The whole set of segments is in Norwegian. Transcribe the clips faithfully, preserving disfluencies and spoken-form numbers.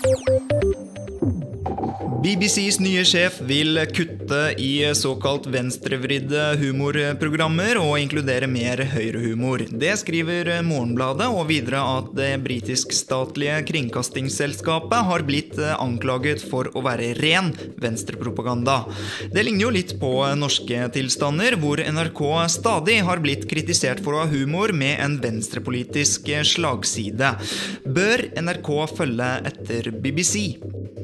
B B C's nye sjef vil kutte i såkalt venstrevridde humorprogrammer og inkludere mer høyrehumor. Det skriver Morgenbladet, og videre at det britisk-statlige kringkastingsselskapet har blitt anklaget for å være ren venstrepropaganda. Det ligner jo litt på norske tilstander, hvor N R K stadig har blitt kritisert for å ha humor med en venstrepolitisk slagside. Bør N R K følge etter B B C?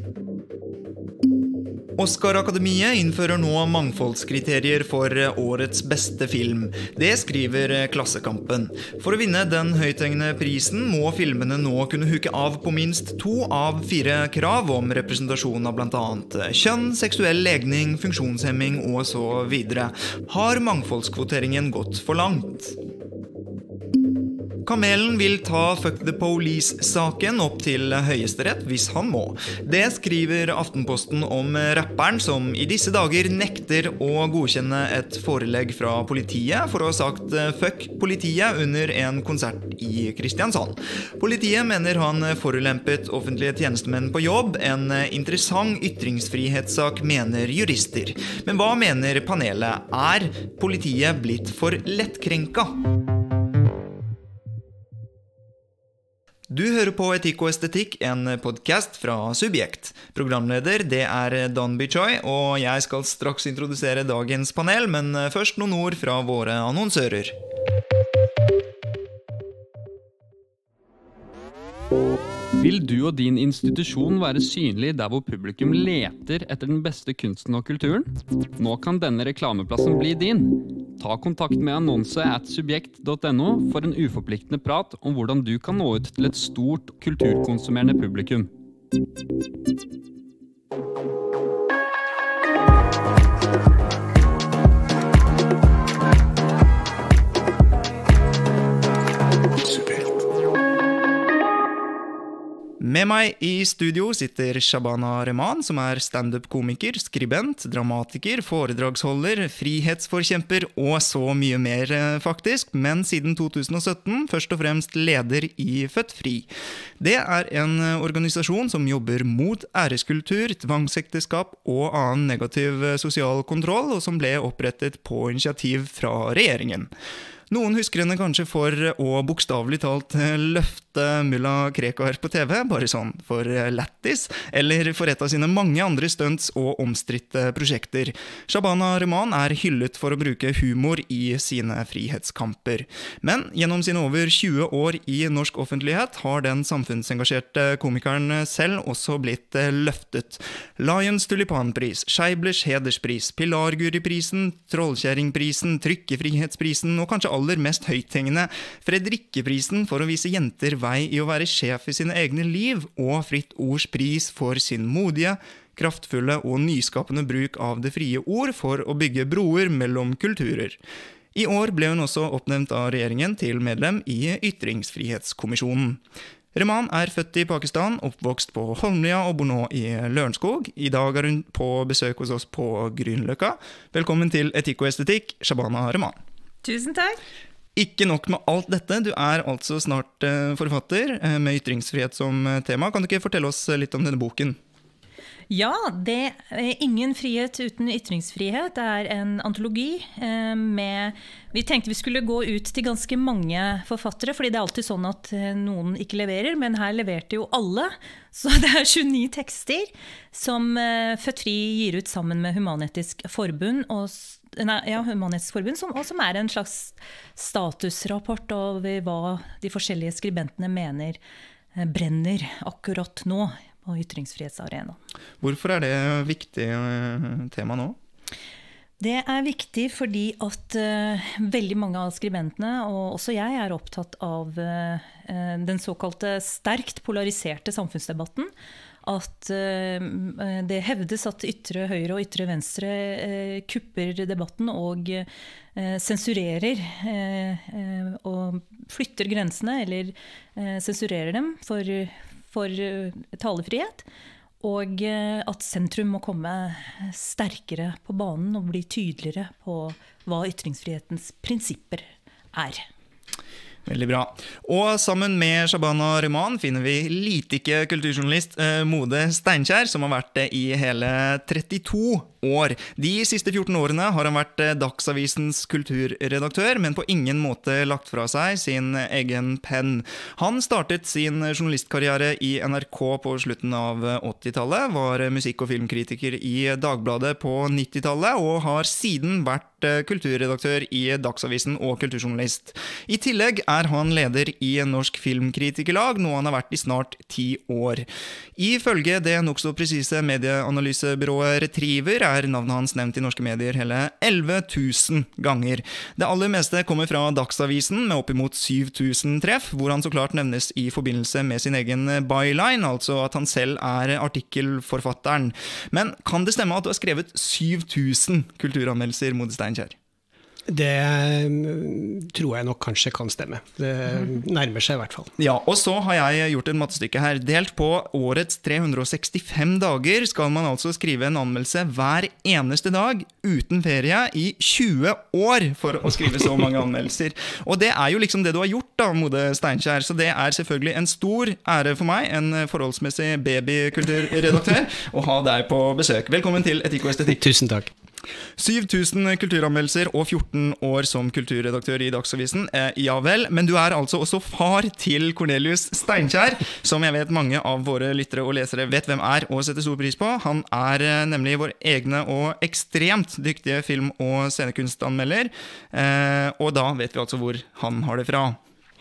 Oscar-akademiet innfører nå mangfoldskriterier for årets beste film. Det skriver Klassekampen. For å vinne den høythengende prisen må filmene nå kunne huke av på minst to av fire krav om representasjon av blant annet kjønn, seksuell legning, funksjonshemming og så videre. Har mangfoldskvoteringen gått for langt? Kamelen vil ta Fuck the Police-saken opp til høyesterett hvis han må. Det skriver Aftenposten om rapperen som i disse dager nekter å godkjenne et forelegg fra politiet for å ha sagt fuck politiet under en konsert i Kristiansand. Politiet mener han forulempet offentlige tjenestemenn på jobb, en interessant ytringsfrihetssak mener jurister. Men hva mener panelet? Er politiet blitt for lettkrenka? Du hører på Etikk og estetikk, en podcast fra Subjekt. Programleder, det er Don Bichoy, og jeg skal straks introdusere dagens panel, men først noen ord fra våre annonsører. Vil du og din institusjon være synlig der hvor publikum leter etter den beste kunsten og kulturen? Nå kan denne reklameplassen bli din. Ta kontakt med annonse at subjekt punktum no for en uforpliktende prat om hvordan du kan nå ut til et stort kulturkonsumerende publikum. Med meg i studio sitter Shabana Rehman, som er stand-up-komiker, skribent, dramatiker, foredragsholder, frihetsforkjemper og så mye mer faktisk, men siden to tusen og sytten først og fremst leder i Født Fri. Det er en organisasjon som jobber mot æreskultur, tvangsekteskap og annen negativ sosial kontroll, og som ble opprettet på initiativ fra regjeringen. Noen husker henne kanskje for å bokstavelig talt løfte Mulla Krekar på T V, bare sånn for lættis, eller for et av sine mange andre stunts og omstridte prosjekter. Shabana Rehman er hyllet for å bruke humor i sine frihetskamper. Men gjennom sine over tjue år i norsk offentlighet har den samfunnsengasjerte komikeren selv også blitt løftet. Lions Tulipanpris, Scheiblers Hederspris, Pilarguriprisen, Trollkjæringprisen, Trykkefrihetsprisen og kanskje aller mest høythengende Fredrikkeprisen for å vise jenter vei i å være sjef i sine egne liv, og Fritt Ords pris for sin modige, kraftfulle og nyskapende bruk av det frie ord for å bygge broer mellom kulturer. I år ble hun også oppnevnt av regjeringen til medlem i Ytringsfrihetskommisjonen. Rehman er født i Pakistan, oppvokst på Holmlia og bor nå i Lørenskog. I dag er hun på besøk hos oss på Grünerløkka. Velkommen til Etikk og estetikk, Shabana Rehman. Tusen takk. Ikke nok med alt dette, du er altså snart forfatter med ytringsfrihet som tema. Kan du ikke fortelle oss litt om denne boken? Ja, det er Ingen frihet uten ytringsfrihet. Det er en antologi med... Vi tenkte vi skulle gå ut til ganske mange forfattere, fordi det er alltid sånn at noen ikke leverer, men her leverte jo alle. Så det er tjueni tekster som Født Fri gir ut sammen med Human-Etisk Forbund, og, nei, ja, Human-Etisk Forbund som, og som er en slags statusrapport over hva de forskjellige skribentene mener brenner akkurat nå på ytringsfrihetsarena. Hvorfor er det viktig tema nå? Det er viktig fordi at uh, veldig mange av skribentene, og også jeg, er opptatt av uh, den såkalte sterkt polariserte samfunnsdebatten. At uh, det hevdes at ytre høyre og ytre venstre uh, kupper debatten og uh, sensurerer uh, og flytter grensene eller uh, sensurerer dem for, for uh, talefrihet. Og at sentrum må komme sterkere på banen og bli tydeligere på hva ytringsfrihetens prinsipper er. Veldig bra. Og sammen med Shabana Rehman finner vi elitike kulturjournalist eh, Mode Steinkjer, som har vært det i hele trettito år. De siste fjorten årene har han vært Dagsavisens kulturredaktør, men på ingen måte lagt fra seg sin egen penn. Han startet sin journalistkarriere i N R K på slutten av åttitallet, var musikk- og filmkritiker i Dagbladet på nittitallet, og har siden vært kulturredaktør i Dagsavisen og kulturjournalist. I tillegg er han leder i Norsk Filmkritikerlag, noe han har vært i snart ti år. Ifølge det nok så presise medieanalysebyrået Retriever er navnet hans nevnt i norske medier hele elleve tusen ganger. Det aller meste kommer fra Dagsavisen med oppimot syv tusen treff, hvor han så klart nevnes i forbindelse med sin egen byline, altså at han selv er artikkelforfatteren. Men kan det stemme at du har skrevet syv tusen kulturanmeldelser, Mode Steinkjer? Det tror jeg nok kanskje kan stemme. Det nærmer seg i hvert fall. Ja, og så har jeg gjort et mattestykke her. Delt på årets tre hundre og sekstifem dager skal man altså skrive en anmeldelse hver eneste dag uten ferie i tjue år for å skrive så mange anmeldelser. Og det er jo liksom det du har gjort da, Mode Steinkjer, så det er selvfølgelig en stor ære for meg, en forholdsmessig babykulturredaktør, å ha deg på besøk. Velkommen til Etikk og Estetikk. Tusen takk. syv tusen kulturanmeldelser og fjorten år som kulturredaktør i Dagsavisen. Eh, ja vel, men du er altså også far til Cornelius Steinkjer, som jeg vet mange av våre lyttere og lesere vet hvem er og setter stor pris på. Han er eh, nemlig vår egne og ekstremt dyktige film- og scenekunstanmelder, eh, og da vet vi altså hvor han har det fra.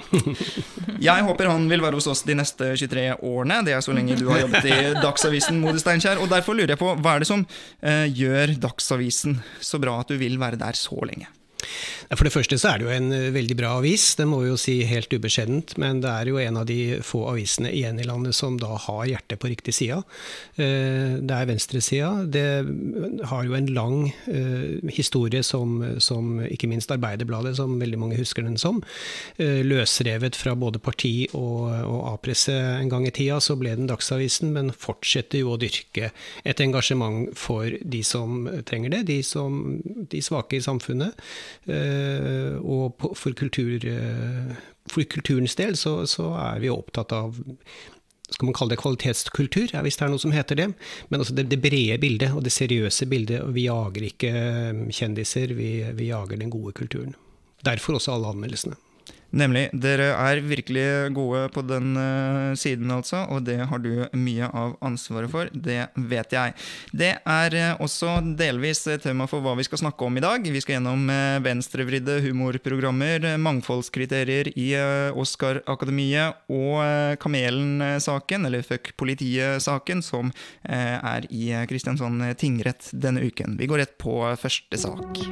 Jeg håper han vil være hos oss de neste tjuetre årene. Det er så lenge du har jobbet i Dagsavisen, Mode Steinkjer. Og derfor lurer jeg på, hva er det som eh, gjør Dagsavisen så bra at du vil være der så lenge? For det første så er det jo en veldig bra avis, det må vi jo si helt ubeskjedent, men det er jo en av de få avisene igjen i landet som da har hjertet på riktig sida. Det er venstresida, det har jo en lang historie som, som ikke minst Arbeiderbladet, som veldig mange husker den som, løsrevet fra både parti og, og A-presse en gang i tida, så ble den Dagsavisen, men fortsetter jo å dyrke et engasjement for de som trenger det, de, som, de svake i samfunnet. Uh, og på, for, kultur, uh, for kulturens del så, så er vi opptatt av, skal man kalle det kvalitetskultur, ja, hvis det er noe som heter det, men altså det, det brede bildet og det seriøse bildet, og vi jager ikke kjendiser, vi, vi jager den gode kulturen. Derfor også alle anmeldelsene. Nemlig, dere er virkelig gode på den uh, siden altså, og det har du mye av ansvaret for, det vet jeg. Det er uh, også delvis tema for hva vi skal snakke om i dag. Vi skal gjennom uh, venstrevridde humorprogrammer, mangfoldskriterier i uh, Oscar-akademiet og uh, Kamelen-saken, eller Fuck Politiet-saken, som uh, er i Kristiansand tingrett denne uken. Vi går rett på første sak.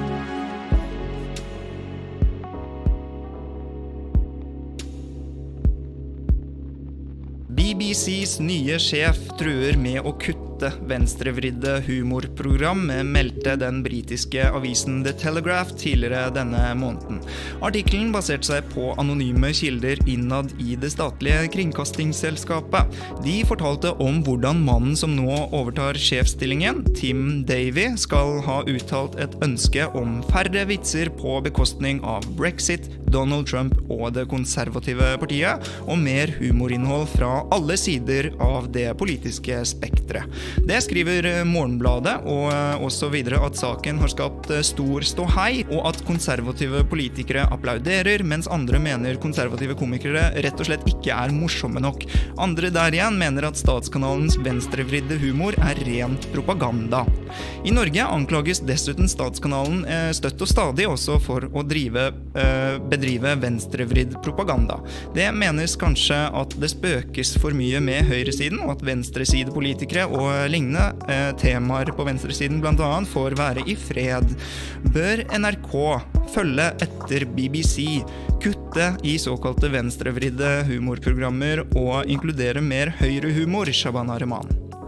B B C's nye sjef truer med å kutte venstrevridde humorprogram, meldte den britiske avisen The Telegraph tidligere denne måneden. Artikkelen baserte seg på anonyme kilder innad i det statlige kringkastingsselskapet. De fortalte om hvordan mannen som nå overtar sjefsstillingen, Tim Davie, skal ha uttalt et ønske om færre vitser på bekostning av Brexit, Donald Trump og det konservative partiet, og mer humorinnhold fra alle sider av det politiske spektret. Det skriver Morgenbladet, og også videre at saken har skapt stor ståhei, og at konservative politikere applauderer, mens andre mener konservative komikere rett og slett ikke er morsomme nok. Andre der igjen mener at statskanalens venstrevridde humor er ren propaganda. I Norge anklages dessuten statskanalen støtt og stadig også for å drive, bedrive venstrevridd propaganda. Det menes kanskje at det spøkes for mye med høyresiden, og at venstresidepolitikere og lignende eh, temaer på venstresiden blant annet får være i fred. Bør N R K følge etter B B C, kutte i såkalte venstrevridde humorprogrammer og inkludere mer høyrehumor, Shabana Rehman?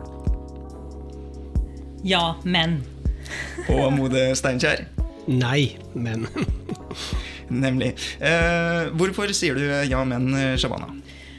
Ja, men. Og Mode Steinkjer? Nei, men. Nemlig. Eh, hvorfor sier du ja, men, Shabana?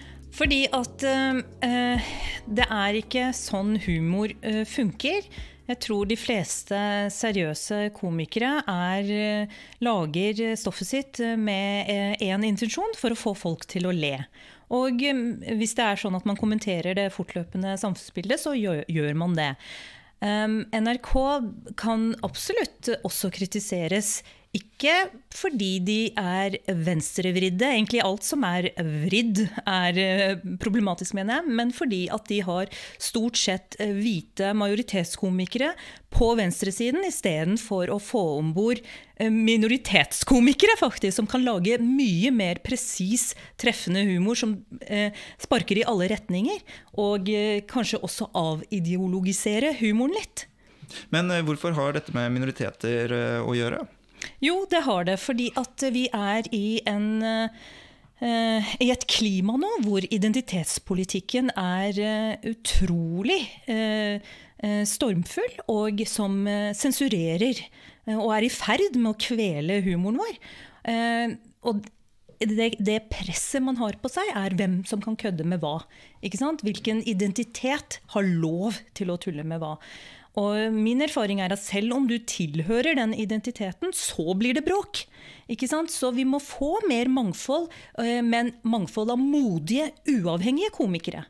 Fordi at uh, det er ikke sånn humor uh, funker. Jeg tror de fleste seriøse komikere er, lager stoffet sitt med en intensjon for å få folk til å le. Og hvis det er sånn at man kommenterer det fortløpende samfunnsbildet, så gjør, gjør man det. Um, N R K kan absolutt også kritiseres, ikke fordi de er venstrevridde, egentlig alt som er vridd er problematisk mener jeg, men fordi at de har stort sett hvite majoritetskomikere på venstresiden, i stedet for å få ombord minoritetskomikere faktisk, som kan lage mye mer presis treffende humor, som eh, sparker i alle retninger, og eh, kanskje også avideologisere humoren litt. Men eh, hvorfor har dette med minoriteter eh, å gjøre? Jo, det har det, fordi at vi er i, en, uh, i et klima nå hvor identitetspolitikken er uh, utrolig uh, uh, stormfull, og som uh, sensurerer uh, og er i ferd med å kvele humoren vår. Uh, og det, det presset man har på seg er hvem som kan kødde med hva. Ikke sant? Hvilken identitet har lov til å tulle med hva. Og min erfaring er at selv om du tilhører den identiteten, så blir det bråk. Ikke sant? Så vi må få mer mangfold, men mangfold av modige, uavhengige komikere.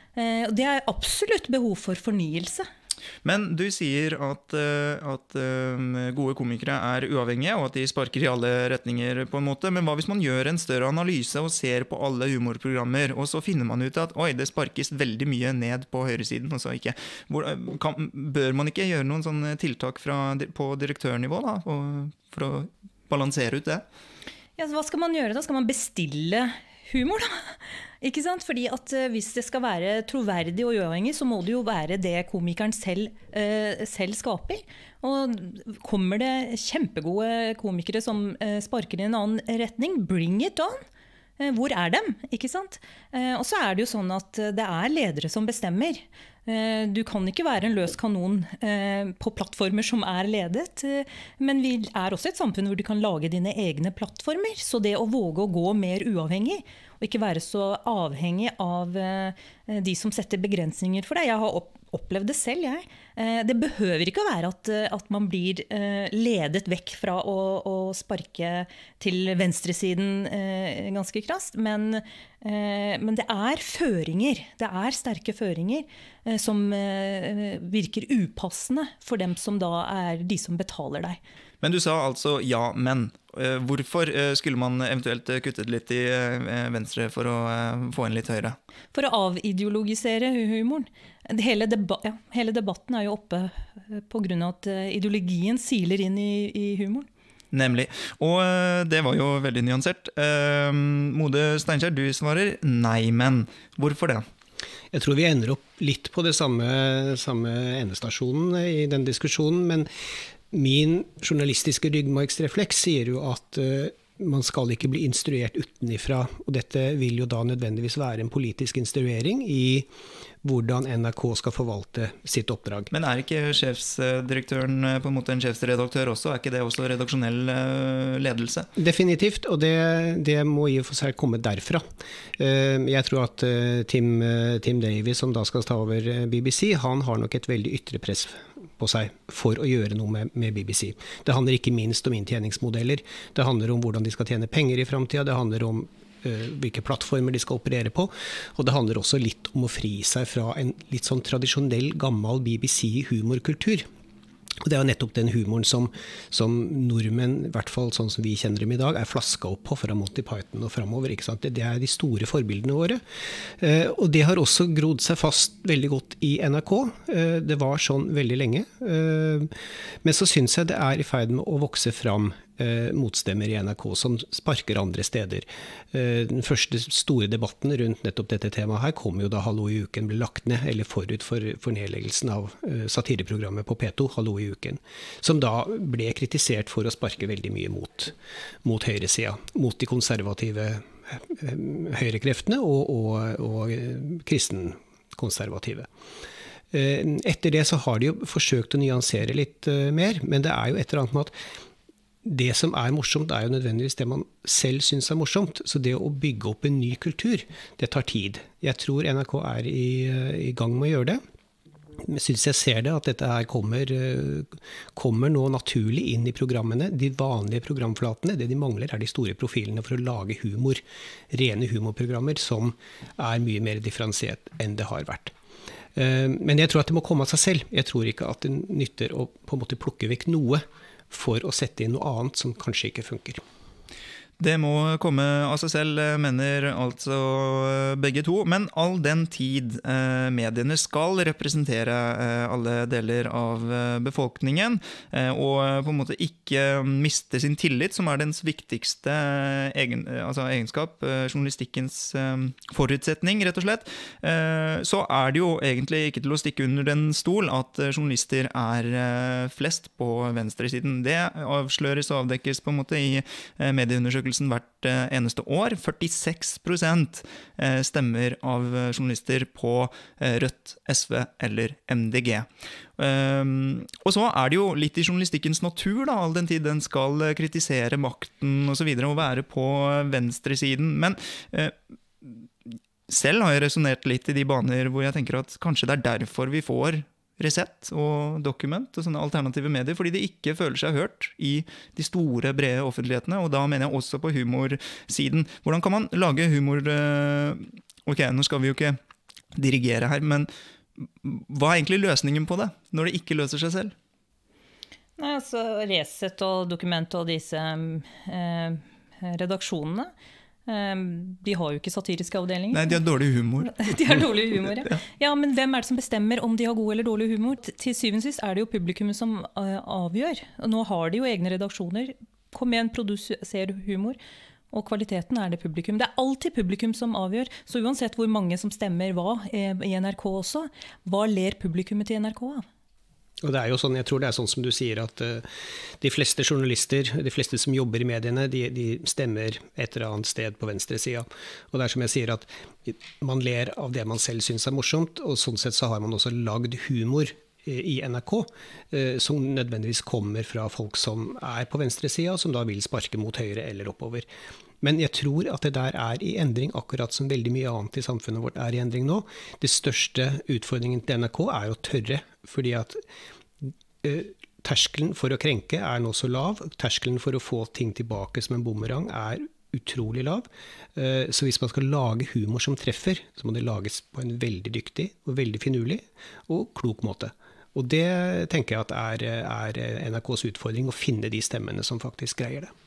Det er absolutt behov for fornyelse. Men du sier at, at gode komikere er uavhengige, og at de sparker i alle retninger på en måte. Men hva hvis man gjør en større analyse og ser på alle humorprogrammer, og så finner man ut at oi, det sparkes veldig mye ned på høyresiden, og så ikke. Hvor, kan, bør man ikke gjøre noen sånne tiltak fra, på direktørnivå da, for å balansere ut det? Ja, så hva skal man gjøre da? Skal man bestille humor da? Ikke sant? Fordi at hvis det skal være troverdig og uavhengig, så må det jo være det komikeren selv, uh, selv skaper. Og kommer det kjempegode komikere som uh, sparker i en annen retning, bring it on! Uh, hvor er dem? Ikke sant? Uh, og så er det jo sånn at det er ledere som bestemmer. Uh, du kan ikke være en løs kanon uh, på plattformer som er ledet, uh, men vi er også et samfunn hvor du kan lage dine egne plattformer. Så det å våge å gå mer uavhengig, og ikke være så avhengig av uh, de som setter begrensninger for deg. Jeg har opp opplevd det selv, jeg. Uh, det behøver ikke å være at, uh, at man blir uh, ledet vekk fra å, å sparke til venstresiden uh, ganske krast, men, uh, men det er føringer, det er sterke føringer uh, som uh, virker upassende for dem som da er de som betaler deg. Men du sa altså ja, men. Hvorfor skulle man eventuelt kuttet litt i venstre for å få en litt høyere? For å avideologisere humoren. Hele, deba ja, hele debatten er jo oppe på grunn av at ideologien siler inn i, i humoren. Nemlig. Og det var jo veldig nyansert. Mode Steinkjer, du svarer nei, men. Hvorfor det? Jeg tror vi ender opp litt på det samme, samme endestasjonen i den diskusjonen, men min journalistiske ryggmargsrefleks sier jo at uh, man skal ikke bli instruert utenifra, og dette vil jo da nødvendigvis være en politisk instruering i hvordan N R K skal forvalte sitt oppdrag. Men er ikke sjefsdirektøren på en måte en sjefsredaktør også? Er ikke det også redaksjonell ledelse? Definitivt, og det, det må i og for seg komme derfra. Jeg tror at Tim, Tim Davies, som da skal ta over B B C, han har nok et veldig ytre press på seg for å gjøre noe med, med B B C. Det handler ikke minst om inntjeningsmodeller. Det handler om hvordan de skal tjene penger i fremtiden. Det handler om uh, hvilke plattformer de skal operere på. Og det handler også litt om å fri seg fra en litt sånn tradisjonell, gammel B B C-humorkultur. Og det er jo nettopp den humoren som, som nordmenn, i hvert fall sånn som vi kjenner dem i dag, er flaska opp på fra Monty Python og fremover. Ikke sant? Det er de store forbildene våre. Eh, og det har også grodd seg fast veldig godt i N R K. Eh, det var sånn veldig lenge. Eh, men så synes jeg det er i ferd med å vokse fram eh, motstemmer i N R K som sparker andre steder. Eh, den første store debatten rundt nettopp dette temaet her kom jo da Hallo i uken ble lagt ned, eller forut for, for nedleggelsen av eh, satireprogrammet på P to, Hallo i uken, som da ble kritisert for å sparke veldig mye mot, mot høyresida, mot de konservative høyrekreftene og, og, og kristenkonservative. Etter det så har de jo forsøkt å nyansere litt mer, men det er jo et eller annet med at det som er morsomt er jo nødvendigvis det man selv synes er morsomt, så det å bygge opp en ny kultur, det tar tid. Jeg tror N R K er i, i gang med å gjøre det. synes jeg ser det, at dette her kommer, kommer nå naturlig inn i programmene. De vanlige programflatene, det de mangler er de store profilene for å lage humor. Rene humorprogrammer som er mye mer differensiert enn det har vært. Men jeg tror at det må komme av seg selv. Jeg tror ikke at det nytter å på en måte plukke vekk noe for å sette inn noe annet som kanskje ikke funker. Det må komme av seg selv, mener altså begge to, men all den tid eh, mediene skal representere eh, alle deler av eh, befolkningen, eh, og på en måte ikke miste sin tillit, som er dens viktigste egen, altså egenskap, eh, journalistikkens eh, forutsetning, rett og slett, eh, så er det jo egentlig ikke til å stikke under den stol at eh, journalister er eh, flest på venstresiden. Det avsløres og avdekkes på en måte i eh, medieundersøkelsen hvert eneste år. førtiseks prosent stemmer av journalister på Rødt, S V eller M D G. Og så er det jo litt i journalistikkens natur, da, all den tid den skal kritisere makten og så videre, og være på venstresiden. Men selv har jeg resonert litt i de baner hvor jeg tenker at kanskje det er derfor vi får Resett og Dokument og sånne alternative medier, fordi de ikke føler seg hørt i de store, brede offentlighetene, og da mener jeg også på humorsiden. Hvordan kan man lage humor? Ok, nå skal vi jo ikke dirigere her, men hva er egentlig løsningen på det, når det ikke løser seg selv? Nei, altså Resett og Dokument og disse eh, redaksjonene, de har jo ikke satiriske avdelinger. Nei, de har dårlig humor. De har dårlig humor, ja. Ja, men hvem er det som bestemmer om de har god eller dårlig humor? Til syvende og sist er det jo publikummet som avgjør. Og nå har de jo egne redaksjoner. Kom igjen, produser humor. Og kvaliteten er det publikum. Det er alltid publikum som avgjør. Så uansett hvor mange som stemmer hva i N R K også, hva ler publikummet til N R K av? Og det er jo sånn, jeg tror det er sånn som du sier, at uh, de fleste journalister, de fleste som jobber i mediene, de, de stemmer et eller annet sted på venstresida. Og det er som jeg sier, at man ler av det man selv synes er morsomt, og sånn sett så har man også lagd humor i N R K, uh, som nødvendigvis kommer fra folk som er på venstresida, som da vil sparke mot høyre eller oppover. Men jeg tror at det der er i endring, akkurat som veldig mye annet i samfunnet vårt er i endring nå. Det største utfordringen til N R K er å tørre, fordi at uh, terskelen for å krenke er nå så lav, terskelen for å få ting tilbake som en bumerang er utrolig lav. Uh, så hvis man skal lage humor som treffer, så må det lages på en veldig dyktig og veldig finurlig og klok måte. Og det tenker jeg at er, er N R K's utfordring, å finne de stemmene som faktisk greier det.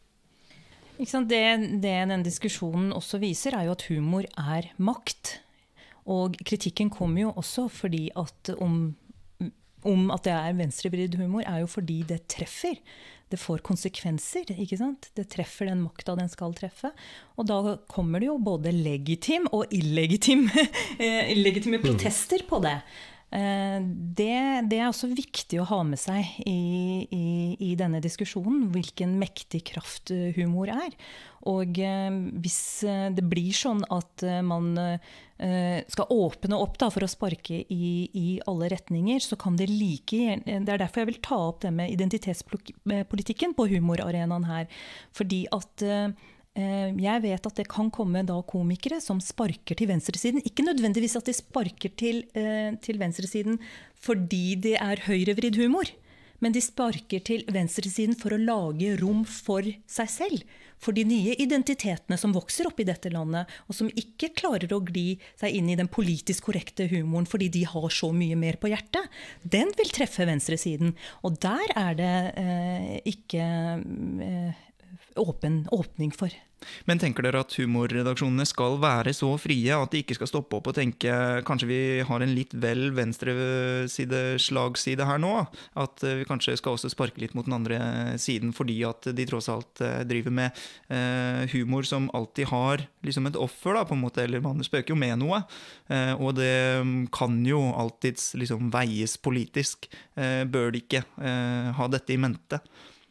Det, det den diskusjonen også viser er jo at humor er makt. Og kritikken kommer jo også fordi at om, om at det er venstrevridd humor, er jo fordi det treffer. Det får konsekvenser, ikke sant? Det treffer den makta den skal treffe. Og da kommer det jo både legitim og illegitim, illegitime protester på det. Det, det er også viktig å ha med seg i, i, i denne diskusjonen, hvilken mektig kraft humor er. Og hvis det blir sånn at man skal åpne opp da, for å sparke i, i alle retninger, så kan det like, det er derfor jeg vil ta opp det med identitetspolitikken på humorarenaen her. Fordi at jeg vet at det kan komme da komikere som sparker til venstresiden. Ikke nødvendigvis at de sparker til, til venstresiden fordi det er høyrevridd humor, men de sparker til venstresiden for å lage rom for seg selv, for de nye identitetene som vokser opp i dette landet, og som ikke klarer å gli seg inn i den politisk korrekte humoren fordi de har så mye mer på hjertet. Den vil treffe venstresiden, og der er det eh, ikke eh, åpen, åpning for. Men tenker dere at humorredaksjonene skal være så frie at de ikke skal stoppe opp og tenke kanskje vi har en litt vel venstreside slagside her nå, at vi kanskje skal også sparke litt mot den andre siden fordi at de tross alt driver med eh, humor som alltid har liksom et offer da, på en måte, eller man spøker jo med noe, eh, og det kan jo alltid liksom veies politisk, eh, bør de ikke eh, ha dette i mente?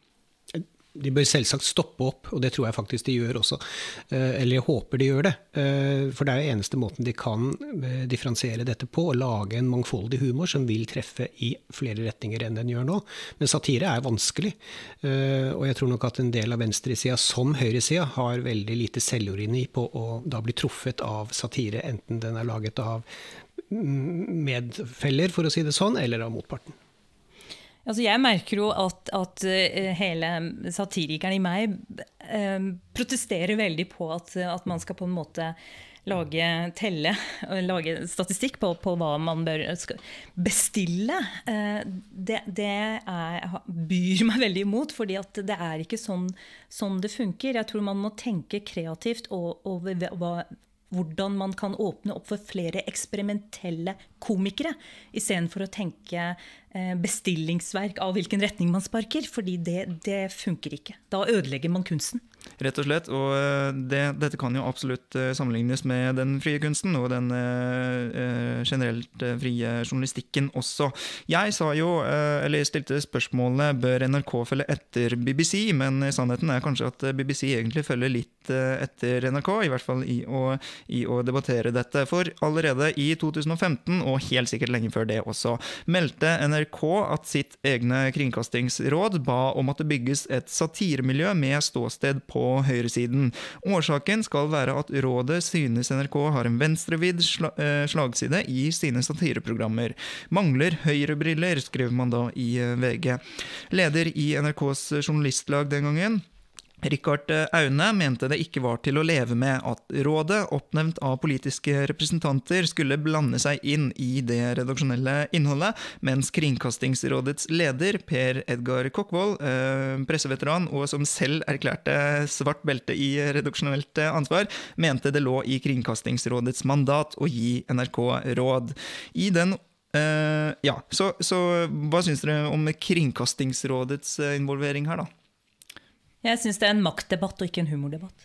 De bør selvsagt stoppe opp, og det tror jeg faktisk de gjør også. Eller jeg håper de gjør det. For det er jo eneste måten de kan differensiere dette på, og lage en mangfoldig humor som vil treffe i flere retninger enn den gjør nå. Men satire er vanskelig. Og jeg tror nok at en del av venstresida som høyresida har veldig lite selvironi på å da bli truffet av satire, enten den er laget av medfeller, for å si det sånn, eller av motparten. Altså jeg merker jo at, at hele satirikeren i meg eh, protesterer veldig på at, at man skal på en måte lage telle, lage statistikk på, på hva man bør bestille. Eh, det, det er, byr meg veldig imot, fordi at det er ikke sånn, sånn det funker. Jeg tror man må tenke kreativt og, og hva hvordan man kan åpne opp for flere eksperimentelle komikere, i stedet for å tenke bestillingsverk av hvilken retning man sparker, fordi det, det funker ikke. Da ødelegger man kunsten. Rett og slett, og det, dette kan jo absolutt sammenlignes med den frie kunsten og den eh, generelt frie journalistikken også. Jeg sa jo, eh, eller stilte spørsmålet, bør N R K følge etter B B C, men sannheten er kanskje at B B C egentlig følger litt etter N R K, i hvert fall i å, i å debattere dette. For allerede i to tusen og femten, og helt sikkert lenge før det også, meldte N R K at sitt egne kringkastingsråd ba om at det bygges et satiremiljø med ståsted på høyresiden. Årsaken skal være at rådet synes N R K har en venstrevidd slagside i sine satireprogrammer. Mangler høyrebriller, skrev man da i V G. Leder i N R K's journalistlag den gangen, Rikard Aune, mente det ikke var til å leve med at rådet, oppnevnt av politiske representanter, skulle blande seg inn i det redaksjonelle innholdet, mens Kringkastingsrådets leder, Per Edgar Kokkvold, presseveteran og som selv erklærte svart belte i redaksjonelt ansvar, mente det lå i Kringkastingsrådets mandat å gi N R K råd. I den uh, ja, så, så hva synes dere om Kringkastingsrådets involvering her da? Jeg synes det er en maktdebatt og ikke en humordebatt.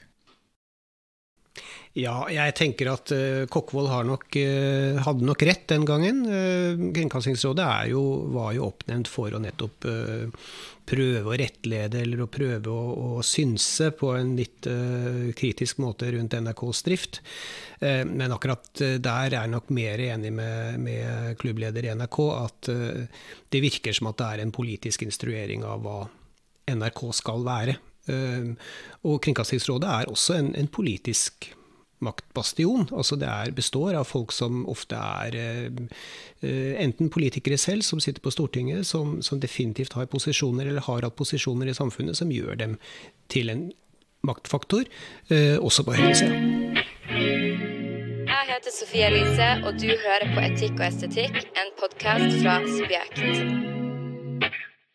Ja, jeg tenker at uh, Kokkvold har nok, uh, hadde nok rett den gangen. Uh, Kringkastingsrådet er jo, var jo oppnevnt for å nettopp uh, prøve å rettlede eller å prøve å, å synse på en litt uh, kritisk måte rundt N R K's drift. Uh, men akkurat uh, der er jeg nok mer enig med, med klubbleder i N R K at uh, det virker som at det er en politisk instruering av hva N R K skal være. Uh, og Kringkastingsrådet er også en, en politisk maktbastion. Altså det er, består av folk som ofte er uh, uh, enten politikere selv som sitter på Stortinget, som, som definitivt har posisjoner eller har hatt posisjoner i samfunnet som gjør dem til en maktfaktor, uh, også på høyresiden. Jeg heter Sofie Elise, og du hører på Etikk og estetikk, en podcast fra Subjekt.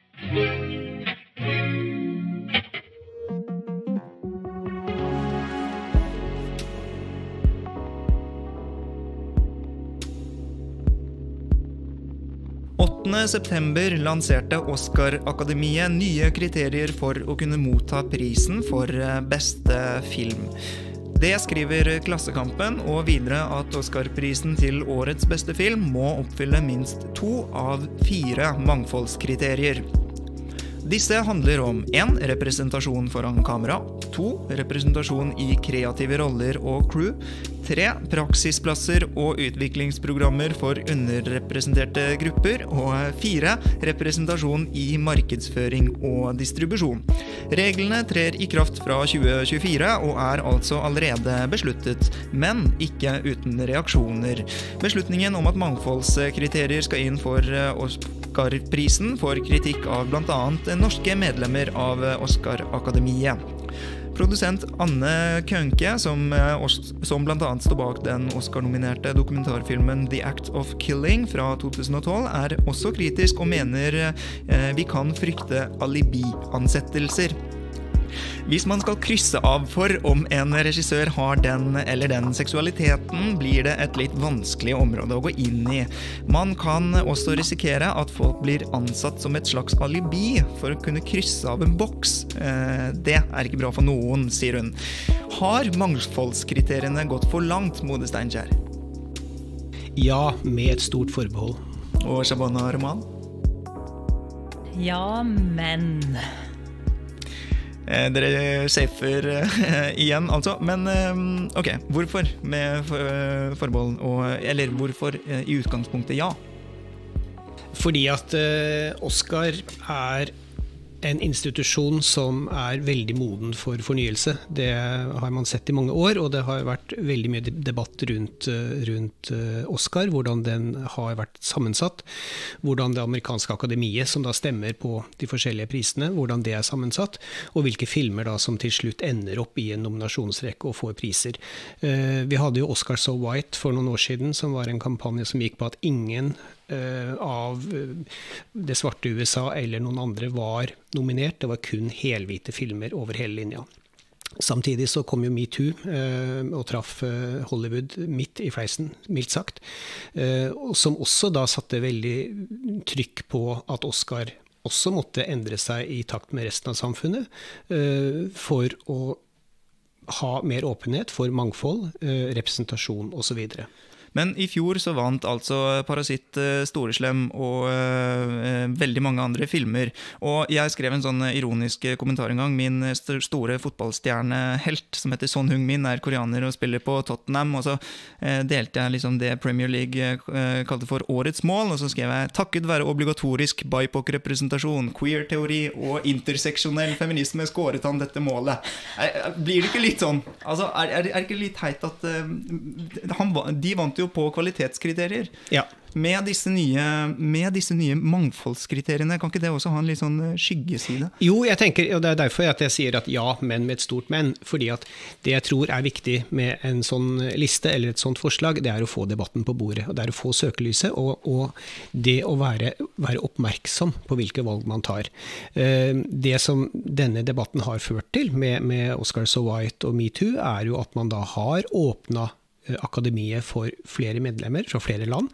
åttende september lanserte Oscar-akademiet nye kriterier for å kunne motta prisen for beste film. Det skriver Klassekampen, og videre at Oscar-prisen til årets beste film må oppfylle minst to av fire mangfoldskriterier. Disse handler om en representasjon foran kamera, to representasjon i kreative roller og crew, tre praksisplasser og utviklingsprogrammer for underrepresenterte grupper, og fire representasjon i markedsføring og distribusjon. Reglene trer i kraft fra tjue tjuefire og er altså allerede besluttet, men ikke uten reaksjoner. Beslutningen om at mangfoldskriterier skal inn for Oscar-prisen får kritikk av blant annet norske medlemmer av Oscar-akademiet. Produsent Anne Kønke, som, som blant annet står bak den Oscar-nominerte dokumentarfilmen The Act of Killing fra to tusen og tolv, er også kritisk og mener eh, vi kan frykte alibi-ansettelser. Hvis man skal krysse av for om en regissør har den eller den seksualiteten, blir det et litt vanskelig område å gå inn i. Man kan også risikere at folk blir ansatt som et slags alibi for å kunne krysse av en boks. Det er ikke bra for noen, sier hun. Har mangfoldskriteriene gått for langt, Mode Steinkjer? Ja, med et stort forbehold. Og Shabana Rehman? Ja, men... Eh, dere safer eh, igjen, altså. Men eh, ok, hvorfor med for, forbehold? Og, eller hvorfor eh, i utgangspunktet ja? Fordi at eh, Oscar er en institusjon som er veldig moden for fornyelse. Det har man sett i mange år, og det har vært veldig mye debatt rundt, rundt Oscar, hvordan den har vært sammensatt, hvordan det amerikanske akademiet, som da stemmer på de forskjellige prisene, hvordan det er sammensatt, og hvilke filmer da som til slutt ender opp i en nominasjonsrekke og får priser. Vi hadde jo Oscar So White for noen år siden, som var en kampanje som gikk på at ingen av det svarte U S A eller noen andre var nominert. Det var kun helhvite filmer over hele linja. Samtidig så kom jo MeToo og traff Hollywood midt i fleisen, mildt sagt, som også da satte veldig trykk på at Oscar også måtte endre seg i takt med resten av samfunnet for å ha mer åpenhet for mangfold, representasjon og så videre. Men i fjor så vant altså Parasitt, Storeslem og uh, veldig mange andre filmer. Og jeg skrev en sånn ironisk kommentar en gang. Min st- store fotballstjernehelt, som heter Son Heung-min, er koreaner og spiller på Tottenham. Og så uh, delte jeg liksom det Premier League uh, kalte for årets mål. Og så skrev jeg takket være obligatorisk B I P O C-representasjon, queer-teori og interseksjonell feminisme skåret han dette målet. Er, blir det ikke litt sånn? Altså, er, er, er det ikke litt heit at uh, han, de vant jo på kvalitetskriterier. Ja. Med disse nye, med disse nye mangfoldskriteriene, kan ikke det også ha en litt sånn skyggeside? Jo, jeg tenker, og det er derfor at jeg sier at ja, men med et stort men, fordi at det jeg tror er viktig med en sånn liste eller et sånt forslag, det er å få debatten på bordet, og det er å få søkelyset, og, og det å være, være oppmerksom på hvilke valg man tar. Det som denne debatten har ført til med, med Oscar So White og MeToo, er jo at man da har åpnet akademiet for flere medlemmer fra flere land.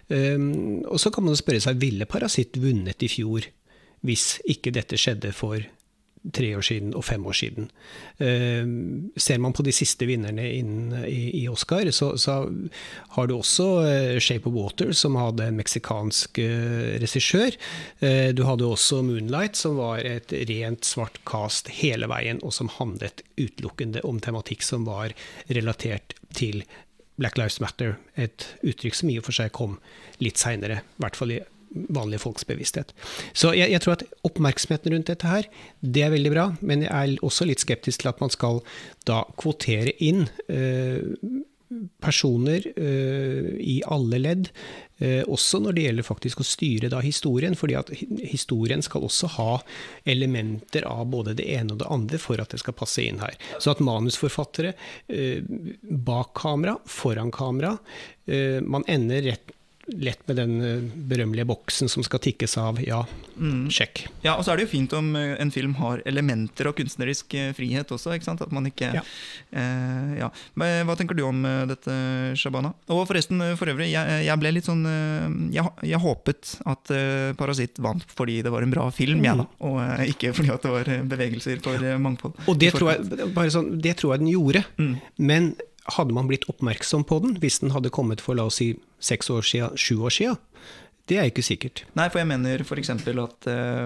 Um, og så kan man spørre seg, ville Parasitt vunnet i fjor hvis ikke dette skjedde for tre år siden og fem år siden? Um, ser man på de siste vinnerne inn i, i Oscar, så, så har du også uh, Shape of Water, som hadde en meksikansk uh, regissør. Uh, du hadde også Moonlight, som var et rent svart cast hele veien, og som handlet utelukkende om tematikk som var relatert til Black Lives Matter, et uttrykk som i og for seg kom litt senere, i hvert fall i vanlige folks bevissthet. Så jeg, jeg tror at oppmerksomheten rundt dette her, det er veldig bra, men jeg er også litt skeptisk til at man skal da kvotere inn eh, personer eh, i alle ledd, eh, også når det gjelder faktisk å styre da historien, fordi at historien skal også ha elementer av både det ene og det andre for at det skal passe inn her. Så at manusforfattere eh, bak kamera, foran kamera, eh, man ender rett lett med den berømmelige boksen som skal tikkes av, ja, mm. sjekk. Ja, og så er det jo fint om en film har elementer av kunstnerisk frihet også, ikke sant? At man ikke... Ja. Eh, ja. Men hva tenker du om dette, Shabana? Og forresten, for øvrig, jeg, jeg ble litt sånn... Jeg, jeg håpet at Parasitt vant fordi det var en bra film, mm. ja, da, og ikke fordi at det var bevegelser for mangfold. Og det tror jeg, bare sånn, det tror jeg den gjorde, mm. men hadde man blitt oppmerksom på den hvis den hadde kommet for, la oss si, seks år siden, sju år siden? Det er ikke sikkert. Nei, for jeg mener for eksempel at uh,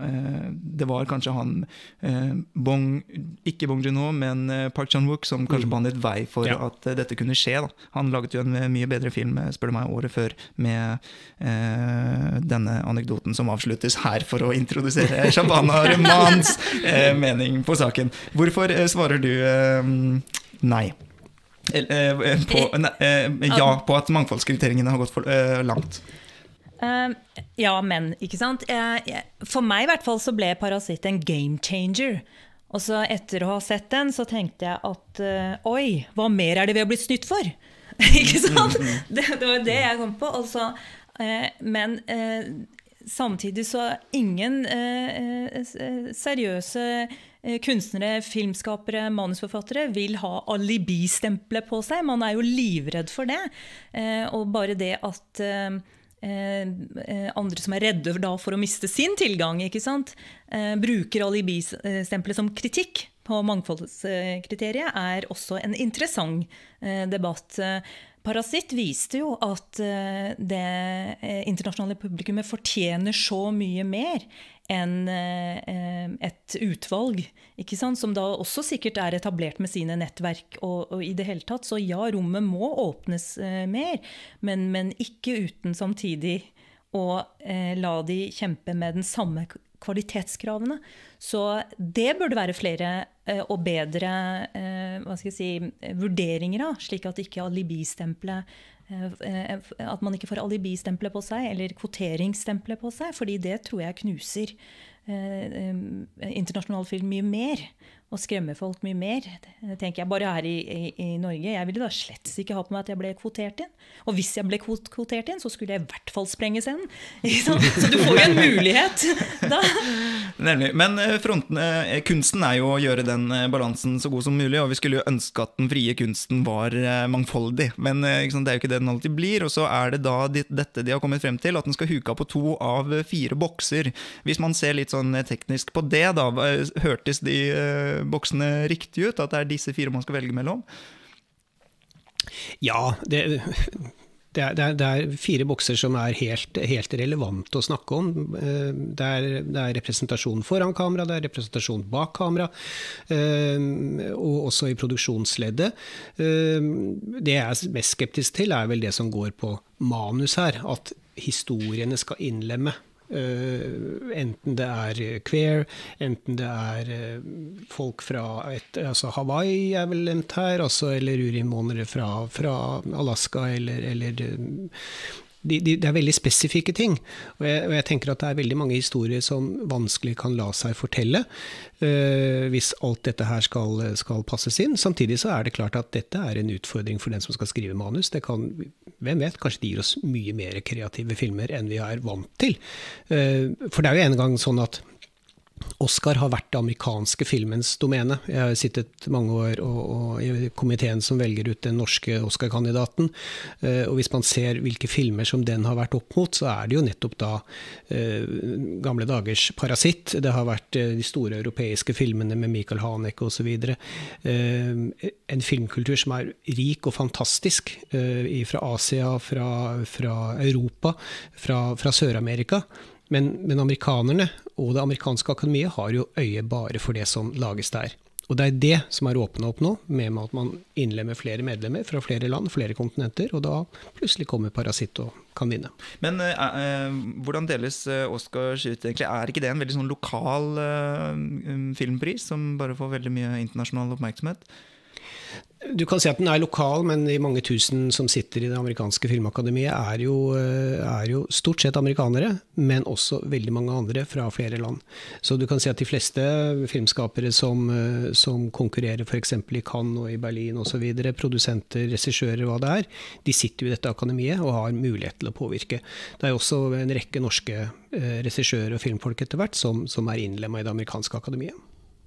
det var kanskje han, uh, Bong, ikke Bong Joon-ho, men uh, Park Chan-wook som kanskje mm. banet vei for ja. at uh, dette kunne skje. Da. Han laget jo en mye bedre film, spør du meg, året før, med uh, denne anekdoten som avsluttes her for å introdusere Shabana Remans uh, mening på saken. Hvorfor uh, svarer du uh, nei? På, ne, ja, på at mangfoldskriteriene har gått for uh, langt. Uh, ja, men, ikke sant? Uh, for meg i hvert fall så ble Parasitt en game changer. Og så etter å ha sett den, så tenkte jeg at uh, oi, hva mer er det vi har blitt snytt for? Ikke sant? Det, det var det jeg kom på. Altså, uh, men uh, samtidig så ingen uh, uh, seriøse kunstnere, filmskapere, manusforfattere vil ha alibi-stemple på seg. Man er jo livredd for det. Eh, og bare det at eh, andre som er redde da for å miste sin tilgang, ikke sant? Eh, bruker alibi-stemple som kritikk på mangfoldskriteriet, er også en interessant eh, debatt. Parasitt viste jo at eh, det internasjonale publikummet fortjener så mye mer enn eh, et utvalg, ikke sant? Som da også sikkert er etablert med sine nettverk og, og i det hele tatt. Så ja, rommet må åpnes eh, mer, men, men ikke uten samtidig å eh, la de kjempe med den samme kvalitetskravene. Så det burde være flere eh, og bedre eh, hva skal jeg si, vurderinger av, slik at ikke alibistempelet eh, at man ikke får alibistempelet på seg, eller kvoteringsstempelet på seg, fordi det tror jeg knuser eh, internasjonal film mye mer, og skremmer folk mye mer, tenker jeg, bare her i, i, i Norge. Jeg ville da slett ikke ha på meg at jeg ble kvotert inn. Og hvis jeg ble kvotert inn, så skulle jeg i hvert fall sprenge scenen. Så du får jo en mulighet da. Nemlig. Men fronten, kunsten er jo å gjøre den balansen så god som mulig, og vi skulle jo ønske at den frie kunsten var mangfoldig. Men ikke sant, det er jo ikke det den alltid blir, og så er det da dette de har kommet frem til, at den skal huke på to av fire bokser. Hvis man ser litt sånn teknisk på det, da hørtes de boksene riktig ut, at det er disse fire man skal velge mellom? Ja, det, det, er, det er fire bokser som er helt, helt relevant å snakke om. Det er, det er representasjon foran kamera, det er representasjon bak kamera, og også i produksjonsleddet. Det jeg er mest skeptisk til er vel det som går på manus her, at historiene skal innlemme. Uh, enten det er queer, enten det er uh, folk fra et, altså Hawaii er vel nevnt her, altså, eller urinnvånere fra, fra Alaska, eller, eller de, de, det er veldig spesifikke ting, og jeg, og jeg tenker at det er veldig mange historier som vanskelig kan la seg fortelle uh, hvis alt dette her skal, skal passes inn. Samtidig så er det klart at dette er en utfordring for den som skal skrive manus. Det kan, hvem vet, kanskje det gir oss mye mer kreative filmer enn vi er vant til. Uh, for det er jo en gang sånn at Oscar har vært det amerikanske filmens domene. Jeg har sittet mange år og, og i komiteen som velger ut den norske Oscar-kandidaten, uh, og hvis man ser hvilke filmer som den har vært opp mot, så er det jo nettopp da uh, gamle dagers Parasitt. Det har vært uh, de store europeiske filmene med Michael Haneke og så videre. Uh, en filmkultur som er rik og fantastisk, uh, fra Asia, fra, fra Europa, fra, fra Sør-Amerika. Men, men amerikanerne og det amerikanske akademiet har jo øye bare for det som lages der. Og det er det som er åpnet opp nå, med at man innlemmer flere medlemmer fra flere land, flere kontinenter, og da plutselig kommer Parasitt og kan vinne. Men eh, eh, hvordan deles Oscars ut egentlig? Er ikke det en veldig sånn lokal eh, filmpris som bare får veldig mye internasjonal oppmerksomhet? Du kan si at den er lokal, men de mange tusen som sitter i det amerikanske filmakademiet er jo, er jo stort sett amerikanere, men også veldig mange andre fra flere land. Så du kan si at de fleste filmskapere som, som konkurrerer for eksempel i Cannes og i Berlin og så videre, produsenter, regissører, hva det er, de sitter jo i dette akademiet og har mulighet til å påvirke. Det er også en rekke norske regissører og filmfolk etter hvert som, som er innlemmet i det amerikanske akademiet.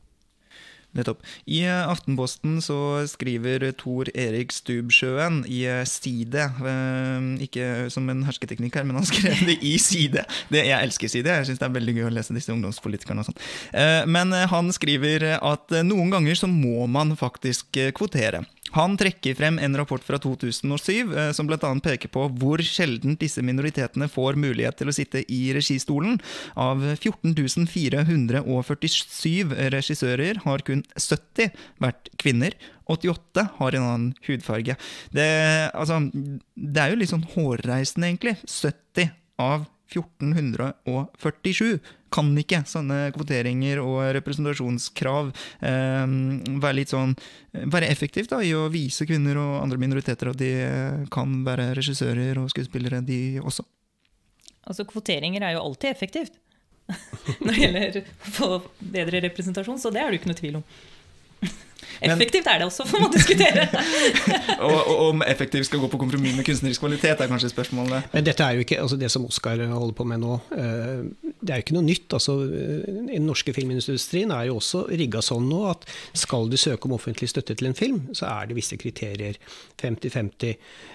Nettopp. I Aftenposten så skriver Tor Erik Stubsjøen i Side, ikke som en hersketeknikk her, men han skrev det i Side. Det, jeg elsker Side, jeg synes det er veldig gøy å lese disse ungdomspolitikerne og sånn. Men han skriver at noen ganger så må man faktisk kvotere. Han trekker frem en rapport fra to tusen og syv som blant annet peker på hvor sjelden disse minoritetene får mulighet til å sitte i registolen. Av fjorten tusen fire hundre førtisju regissører har kun sytti vært kvinner, åttiåtte har en annen hudfarge. Det, altså, det er jo litt sånn hårreisende egentlig. sytti av fjorten førtisju kan ikke sånne kvoteringer og representasjonskrav eh, være litt sånn, være effektivt da, i å vise kvinner og andre minoriteter at de kan være regissører og skuespillere de også. Altså kvoteringer er jo alltid effektivt når det gjelder å få bedre representasjon, så det er det jo ikke noe tvil om. Effektivt er det også, får man diskutere. og, og om effektivt skal gå på kompromiss med kunstnerisk kvalitet er kanskje spørsmålet. Men dette er jo ikke, altså det som Oscar holder på med nå, det er jo ikke noe nytt. Altså, den norske filmindustrien er jo også rigget sånn nå at skal du søke om offentlig støtte til en film, så er det visse kriterier, femti femti,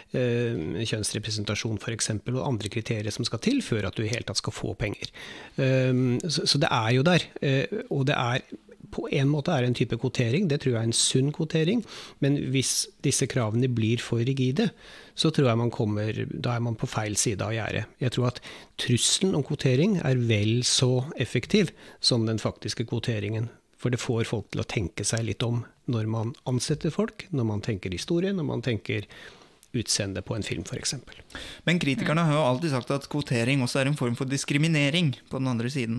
kjønnsrepresentasjon for eksempel, og andre kriterier som skal til før at du i hele tatt skal få penger. Så, så det er jo der, og det er på en måte er det en type kvotering, det tror jeg er en sunn kvotering, men hvis disse kravene blir for rigide, så tror jeg man kommer, da er man på feil side av gjerdet. Jeg tror at trusselen om kvotering er vel så effektiv som den faktiske kvoteringen, for det får folk til å tenke seg litt om når man ansetter folk, når man tenker historie, når man tenker utseende på en film, for eksempel. Men kritikerne har jo alltid sagt at kvotering også er en form for diskriminering på den andre siden.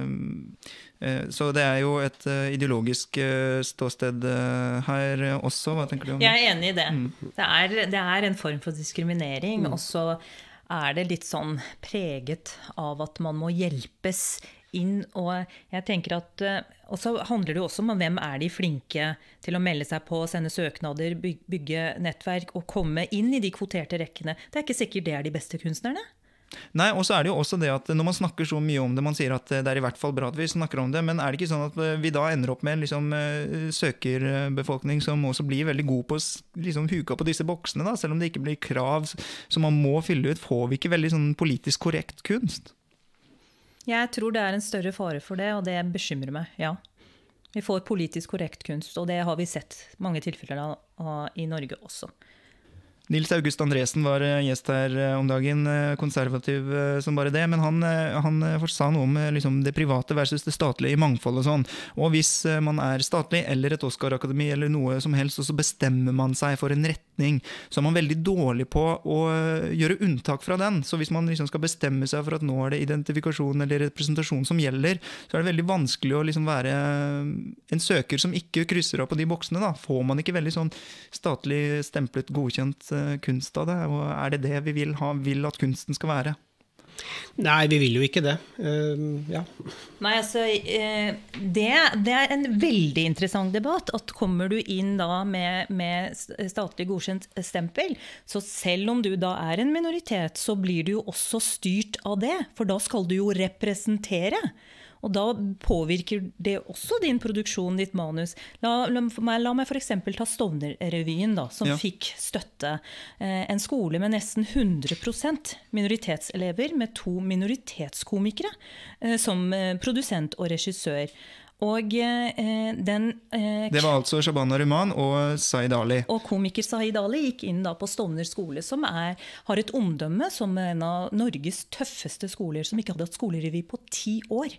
Så det er jo et ideologisk ståsted her også. Hva tenker du om det? Jeg er enig i det. Mm. Det, er, det er en form for diskriminering, mm. og så er det litt sånn preget av at man må hjelpes inn, og jeg tenker at og så handler det også om hvem er de flinke til å melde seg på, sende søknader, bygge nettverk og komme inn i de kvoterte rekkene. Det er ikke sikkert det er de beste kunstnerne. Nei, og så er det jo også det at når man snakker så mye om det, man sier at det er i hvert fall bra at vi snakker om det, men er det ikke sånn at vi da ender opp med liksom, søkerbefolkning som også blir veldig god på liksom, huka på disse boksene, da, selv om det ikke blir krav som man må fylle ut, får vi ikke veldig sånn politisk korrekt kunst? Jeg tror det er en større fare for det, og det bekymrer meg, ja. Vi får politisk korrekt kunst, og det har vi sett mange tilfeller av i Norge også. Nils August Andresen var gjest her om dagen, konservativ som bare det, men han, han sa noe om liksom, det private versus det statlige i mangfold og sånn. Og hvis man er statlig eller et Oscar-akademi eller noe som helst, og så bestemmer man seg for en retning, så er man veldig dårlig på å gjøre unntak fra den. Så hvis man liksom skal bestemme seg for at nå er det identifikasjon eller representasjon som gjelder, så er det veldig vanskelig å liksom være en søker som ikke krysser av på de boksene. Da får man ikke veldig sånn statlig stemplet godkjent kunst av det, og er det det vi vil ha, vil at kunsten skal være? Nei, vi vil jo ikke det. Uh, ja. Nei, altså, det, det er en veldig interessant debatt, at kommer du inn da med, med statlig godkjent stempel, så selv om du da er en minoritet, så blir du jo også styrt av det, for da skal du jo representere. Og da påvirker det også din produksjon, ditt manus. La, la, la meg for eksempel ta Stovner-revyen da, som ja. fikk støtte. Eh, en skole med nesten hundre prosent minoritetselever med to minoritetskomikere eh, som eh, produsent og regissør. Og eh, den... Eh, det var altså Shabana Rehman og Zaid Ali. Og komiker Zaid Ali gikk inn da på Stovner skole, som er, har et omdømme som en av Norges tøffeste skoler, som ikke hadde hatt skolerevy på ti år.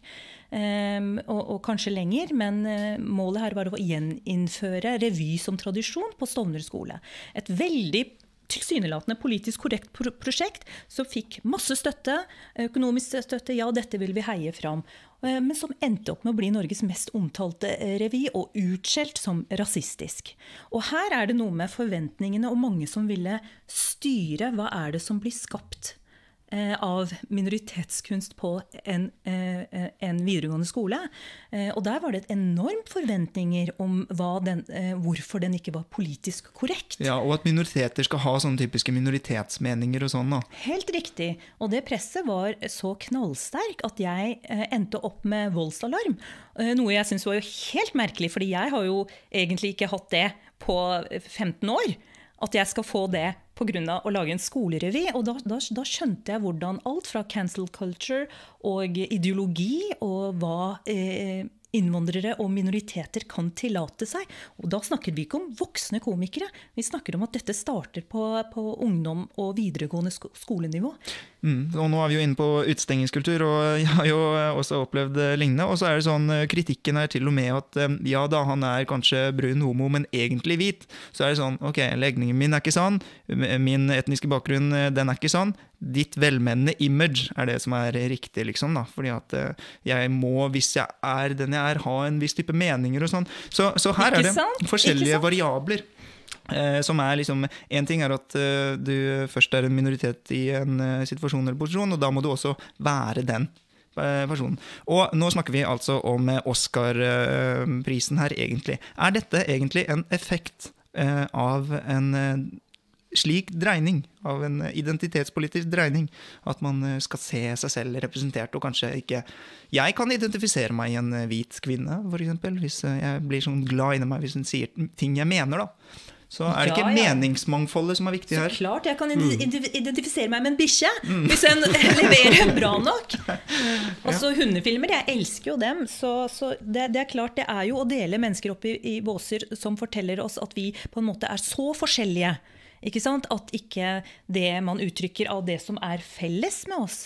Eh, og, og kanskje lenger, men eh, målet her var å gjeninnføre revy som tradisjon på Stovner skole. Et veldig tilsynelatende politisk korrekt pro- prosjekt, som fikk masse støtte, økonomisk støtte, ja, dette vil vi heie fram. Men som endte opp med å bli Norges mest omtalte revy og utskjelt som rasistisk. Og her er det noe med forventningene og mange som ville styre hva er det som blir skapt eh, av minoritetskunst på en, eh, en videregående skole. Eh, og der var det et enormt forventninger om hva den, eh, hvorfor den ikke var politisk korrekt. Ja, og at minoriteter skal ha sånne typiske minoritetsmeninger og sånn da. Helt riktig. Og det presset var så knallsterk at jeg eh, endte opp med voldsalarm. Eh, noe jeg synes var jo helt merkelig, fordi jeg har jo egentlig ikke hatt det på femten år. At jeg skal få det på grunn av å lage en skolerevy. Og da, da, da skjønte jeg hvordan alt fra cancel culture og ideologi og hva eh, innvandrere og minoriteter kan tillate seg. Og da snakker vi ikke om voksne komikere. Vi snakker om at dette starter på, på ungdom- og videregående sko- skolenivå. Mm, og nå er vi jo inne på utstengingskultur, og jeg har jo også opplevd lignende. Og så er det sånn, kritikken er til og med at ja da, han er kanskje brun homo, men egentlig hvit. Så er det sånn, ok, legningen min er ikke sann, min etniske bakgrunn, den er ikke sann. Ditt velmenende image er det som er riktig, liksom da. Fordi at jeg må, hvis jeg er den jeg er, ha en viss type meninger og sånn. Så, så her ikke er det sant? forskjellige variabler. Eh, som er liksom, en ting er at uh, du først er en minoritet i en uh, situasjon eller posisjon, og da må du også være den uh, personen. Og nå snakker vi altså om uh, Oscar-prisen uh, her egentlig. Er dette egentlig en effekt uh, av en uh, slik dreining, av en identitetspolitisk dreining, at man uh, skal se seg selv representert, og kanskje ikke... Jeg kan identifisere meg i en uh, hvit kvinne, for eksempel, hvis uh, jeg blir sånn glad inni meg hvis hun sier ting jeg mener da. Så er det ikke ja, ja. meningsmangfoldet som er viktig her? Så klart, jeg kan identifisere meg med en bikkje, mm. hvis den leverer bra nok. Og så hundefilmer, jeg elsker jo dem. Så, så det, det er klart, det er jo å dele mennesker opp i, i båser som forteller oss at vi på en måte er så forskjellige. Ikke sant? At ikke det man uttrykker av det som er felles med oss,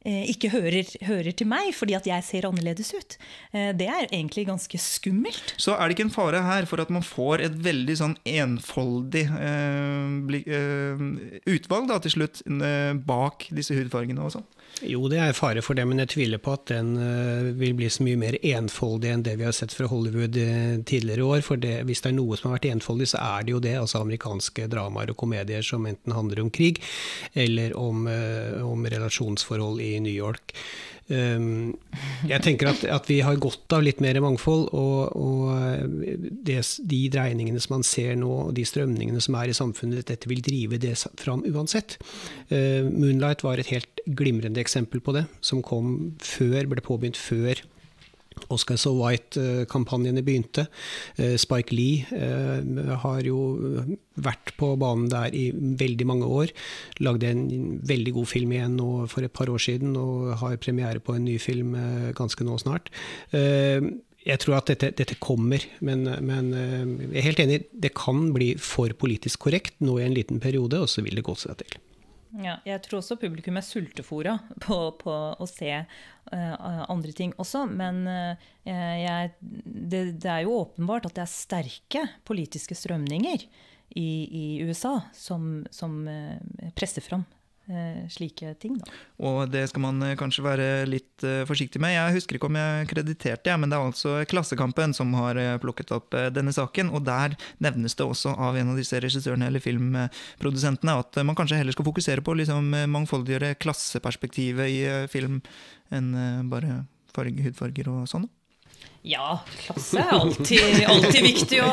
ikke hører, hører til meg, fordi at jeg ser annerledes ut. Det er egentlig ganske skummelt. Så er det ikke en fare her for at man får et veldig sånn enfoldig eh, eh, utvalg da, til slutt eh, bak disse hudfargene og sånn? Jo, det er fare for det, men jeg tviler på at den uh, vil bli så mye mer enfoldig enn det vi har sett fra Hollywood uh, tidligere år, for det, hvis det er noe som har vært enfoldig, så er det jo det, altså amerikanske dramaer og komedier som enten handler om krig, eller om, uh, om relasjonsforhold i New York. Um, jeg tenker at, at vi har godt av litt mer mangfold, og, og det, de dregningene som man ser nå, og de strømningene som er i samfunnet, dette vil drive det fram uansett. Uh, Moonlight var et helt glimrende eksempel på det, som kom før, ble påbegynt før Oscar So White-kampanjene begynte. Spike Lee har jo vært på banen der i veldig mange år, lagde en veldig god film igjen nå for et par år siden, og har premiere på en ny film ganske nå snart. Jeg tror at dette, dette kommer, men, men jeg er helt enig, det kan bli for politisk korrekt nå i en liten periode, og så vil det gå seg til. Ja, jeg tror også publikum er sultefora på, på å se uh, andre ting også, men uh, jeg, det, det er jo åpenbart at det er sterke politiske strømninger i, i U S A som, som uh, presser fram uh, slike ting da. Og det skal man uh, kanskje være litt uh, forsiktig med. Jeg husker ikke om jeg krediterte det, men det er altså Klassekampen som har uh, plukket opp uh, denne saken, og der nevnes det også av en av disse regissørene eller filmprodusentene at uh, man kanskje heller skal fokusere på liksom, uh, mangfoldiggjøre klasseperspektivet i uh, film enn uh, bare farge, hudfarger og sånn. Ja, klasse er alltid, alltid viktig å,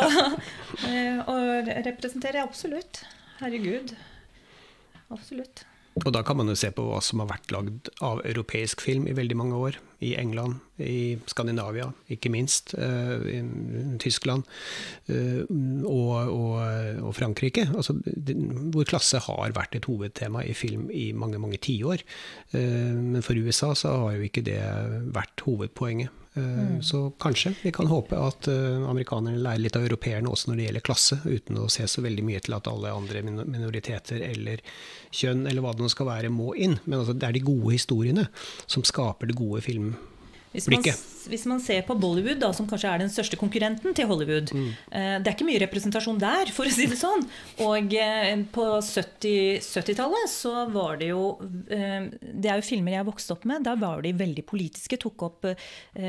å representere, absolutt. Herregud, absolutt. Og da kan man jo se på hva som har vært lagd av europeisk film i veldig mange år, i England, i Skandinavia, ikke minst, uh, i Tyskland uh, og, og, og Frankrike, altså, det, hvor klasse har vært et hovedtema i film i mange, mange tiår. Uh, men for U S A så har jo ikke det vært hovedpoenget. Mm. Så kanskje vi kan håpe at uh, amerikanerne lærer litt av europeerne også når det gjelder klasse, uten å se så veldig mye til at alle andre minoriteter eller kjønn eller hva det nå skal være må inn. Men altså, det er de gode historiene som skaper det gode filmblikket. Hvis man, hvis man ser på Bollywood, da, som kanskje er den største konkurrenten til Hollywood, mm. eh, det er ikke mye representasjon der, for å si det sånn. Og eh, på sytti-tallet så var det jo, eh, det er jo filmer jeg vokste opp med, da var de veldig politiske, tok opp eh,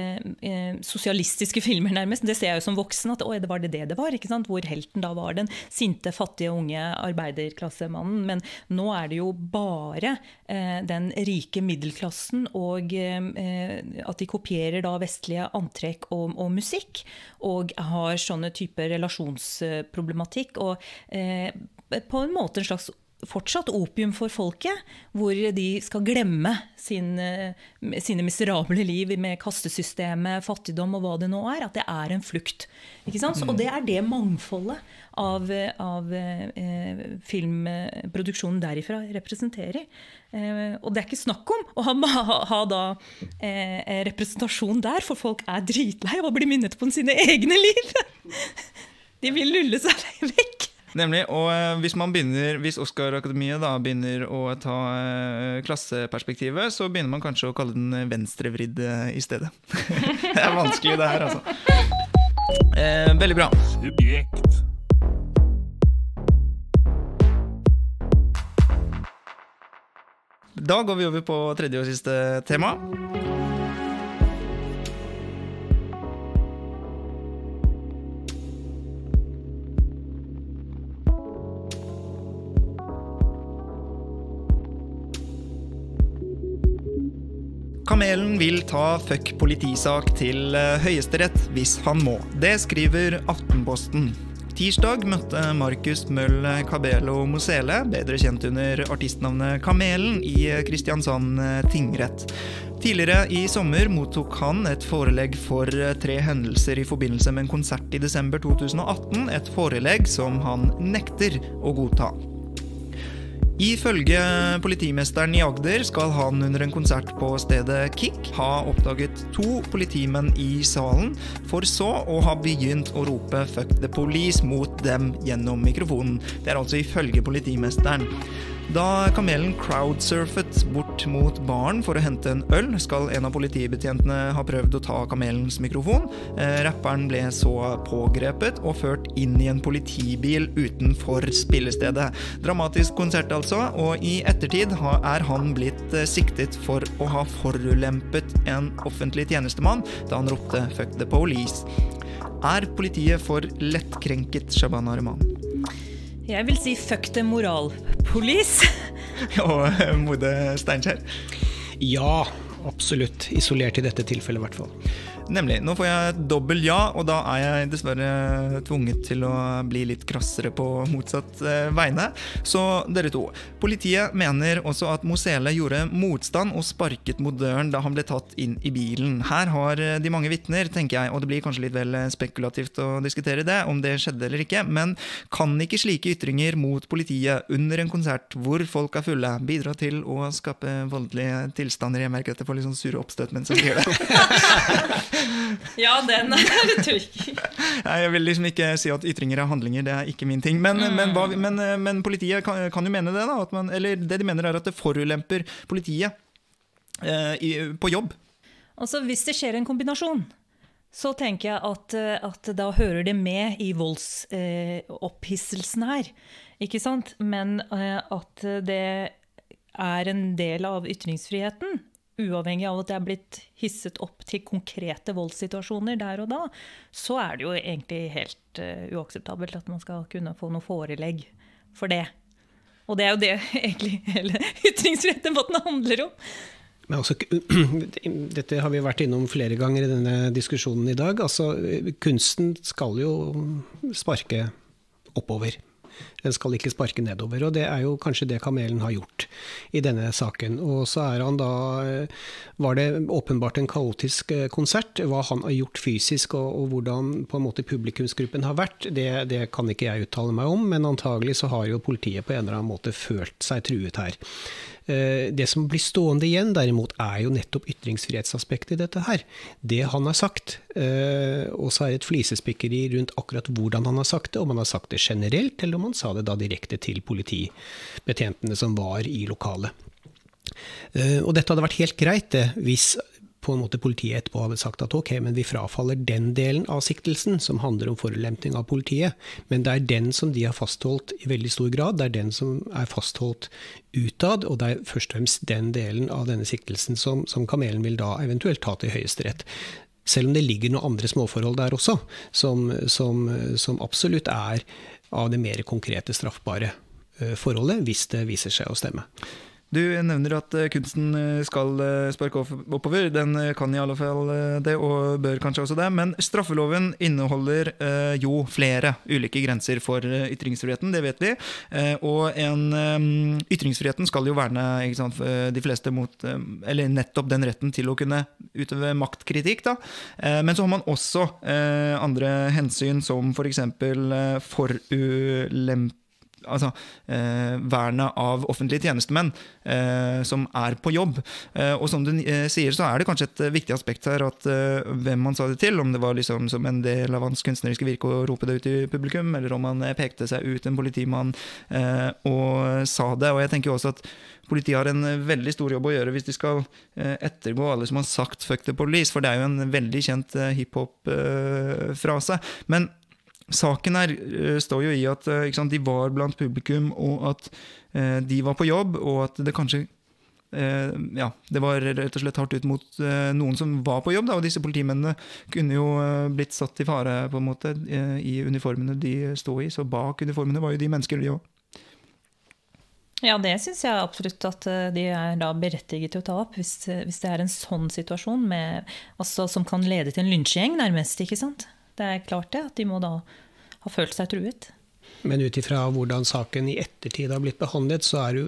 eh, sosialistiske filmer nærmest. Det ser jeg jo som voksen, at det var det det det var, ikke sant? Hvor helten da var den sinte, fattige, unge arbeiderklassemannen. Men nå er det jo bare eh, den rike middelklassen, og eh, at de kopierer da vestlige antrekk og, og musikk, og har sånne typer relasjonsproblematikk, og eh, på en måte en slags fortsatt opium for folket, hvor de skal glemme sin, sine miserable liv med kastesystemet, fattigdom og hva det nå er, at det er en flukt. Ikke sant? Og det er det mangfoldet av, av eh, filmproduksjonen derifra representerer. Eh, og det er ikke snakk om å ha, ha, ha da, eh, representasjon der, for folk er dritlei og blir minnet på sine egne liv. De vil lulle seg vekk. Nemlig, og hvis man begynner, hvis Oscar-akademiet da begynner å ta uh, klasseperspektivet, så begynner man kanskje å kalle den venstrevridd i stedet. Det er vanskelig det her, altså. Eh, veldig bra. Subjekt. Da går vi over på tredje og siste tema. Kamelen vil ta fuck politisak til høyesterett hvis han må. Det skriver Aftenposten. Tirsdag møtte Markus Møll Cabello Mosele, bedre kjent under artistnavnet Kamelen, i Kristiansand tingrett. Tidligere i sommer mottok han et forelegg for tre hendelser i forbindelse med en konsert i desember to tusen og atten, et forelegg som han nekter å godta. Ifølge politimesteren i Agder skal han under en konsert på stedet Kick ha oppdaget to politimenn i salen, for så å ha begynt å rope «fuck the police» mot dem gjennom mikrofonen. Det er altså ifølge politimesteren. Da kamelen crowdsurfet bort mot baren for å hente en øl, skal en av politibetjentene ha prøvd å ta kamelens mikrofon. Eh, rapperen ble så pågrepet og ført inn i en politibil utenfor spillestedet. Dramatisk konsert altså, og i ettertid er han blitt siktet for å ha forulempet en offentlig tjenestemann da han ropte «Fuck the police». Er politiet for lettkrenket, Shabana Rehman? Jeg vil si fuck the moralpolice. Og Mode Steinkjer? Ja, absolutt. Isolert i dette tilfellet i hvert fall. Nemlig. Nå får jeg et dobbel ja, og da er jeg dessverre tvunget til å bli litt krassere på motsatt eh, vegne. Så dere to. Politiet mener også at Mosele gjorde motstand og sparket mot døren da han ble tatt inn i bilen. Her har de mange vittner, tenker jeg, og det blir kanskje litt vel spekulativt å diskutere det, om det skjedde eller ikke, men kan ikke slike ytringer mot politiet under en konsert hvor folk er fulle bidra til å skape voldelige tilstander? Jeg merker at jeg får litt sånn sure oppstøt mens jeg sier det. Ja, den er det trykk. Jeg vil liksom ikke si at ytringer er handlinger, det er ikke min ting. Men, mm. men, hva, men, men politiet kan, kan jo mene det, da. At man, eller det de mener er at det forulemper politiet eh, i, på jobb. Altså, hvis det skjer en kombinasjon, så tenker jeg at, at da hører det med i voldsopphisselsen eh, her. Ikke sant? Men eh, at det er en del av ytringsfriheten, uavhengig av at det er blitt hisset opp til konkrete voldssituasjoner der og da, så er det jo egentlig helt uh, uakseptabelt at man skal kunne få noe forelegg for det. Og det er jo det egentlig hele ytringsfriheten handler om. Men også, dette har vi vært innom flere ganger i denne diskusjonen i dag. Altså, kunsten skal jo sparke oppover. Den skal ikke sparke nedover, og det er jo kanskje det kamelen har gjort i denne saken. Og så er han da, var det åpenbart en kaotisk konsert. Hva han har gjort fysisk, og, og hvordan på en måte publikumsgruppen har vært, det, det kan ikke jeg uttale meg om, men antagelig så har jo politiet på en eller annen måte følt seg truet her. Det som blir stående igjen derimot er jo nettopp ytringsfrihetsaspektet i dette her. Det han har sagt, og så er det et flisespikkeri rundt akkurat hvordan han har sagt det, om han har sagt det generelt, eller om han sa det da direkte til politibetjentene som var i lokalet. Og dette hadde vært helt greit det, hvis på en måte politiet etterpå hadde sagt at ok, men vi frafaller den delen av siktelsen som handler om forulempning av politiet, men det er den som de har fastholdt i veldig stor grad, det er den som er fastholdt utad, og det er først og fremst den delen av denne siktelsen som, som kamelen vil da eventuelt ta til høyesterett. Selv om det ligger noen andre småforhold der også, som, som, som absolutt er av det mer konkrete straffbare forholdet, hvis det viser seg å stemme. Du nevner at kunsten skal sparke oppover. Den kan i alle fall det, og bør kanskje også det. Men straffeloven inneholder eh, jo flere ulike grenser for ytringsfriheten, det vet vi. Eh, og en, um, ytringsfriheten skal jo verne, ikke sant, de fleste mot, um, eller nettopp den retten til å kunne utøve maktkritikk. Da. Eh, men så har man også eh, andre hensyn, som for eksempel eh, forulempe, altså eh, vernet av offentlige tjenestemenn eh, som er på jobb. Eh, og som du eh, sier, så er det kanskje et viktig aspekt her at eh, hvem man sa det til, om det var liksom som en del av hans kunstneriske virke å rope det ut i publikum, eller om han pekte seg ut en politimann eh, og sa det. Og jeg tenker også at politiet har en veldig stor jobb å gjøre hvis de skal eh, ettergå alle som har sagt fuck the police, for det er jo en veldig kjent eh, hiphop-frase. Eh, Men saken her står jo i at ikke sant, de var blant publikum, og at eh, de var på jobb, og at det kanskje eh, ja, det var rett og slett hardt ut mot eh, noen som var på jobb, da, og disse politimennene kunne jo eh, blitt satt i fare på en måte eh, i uniformene de stod i, så bak uniformene var jo de mennesker de også. Ja, det synes jeg absolutt at de er da berettiget til å ta opp, hvis, hvis det er en sånn situasjon med, altså, som kan lede til en lynsjgjeng nærmest, ikke sant? Det er klart det, at de må da ha følt seg truet. Men ut ifra hvordan saken i ettertid har blitt behandlet, så er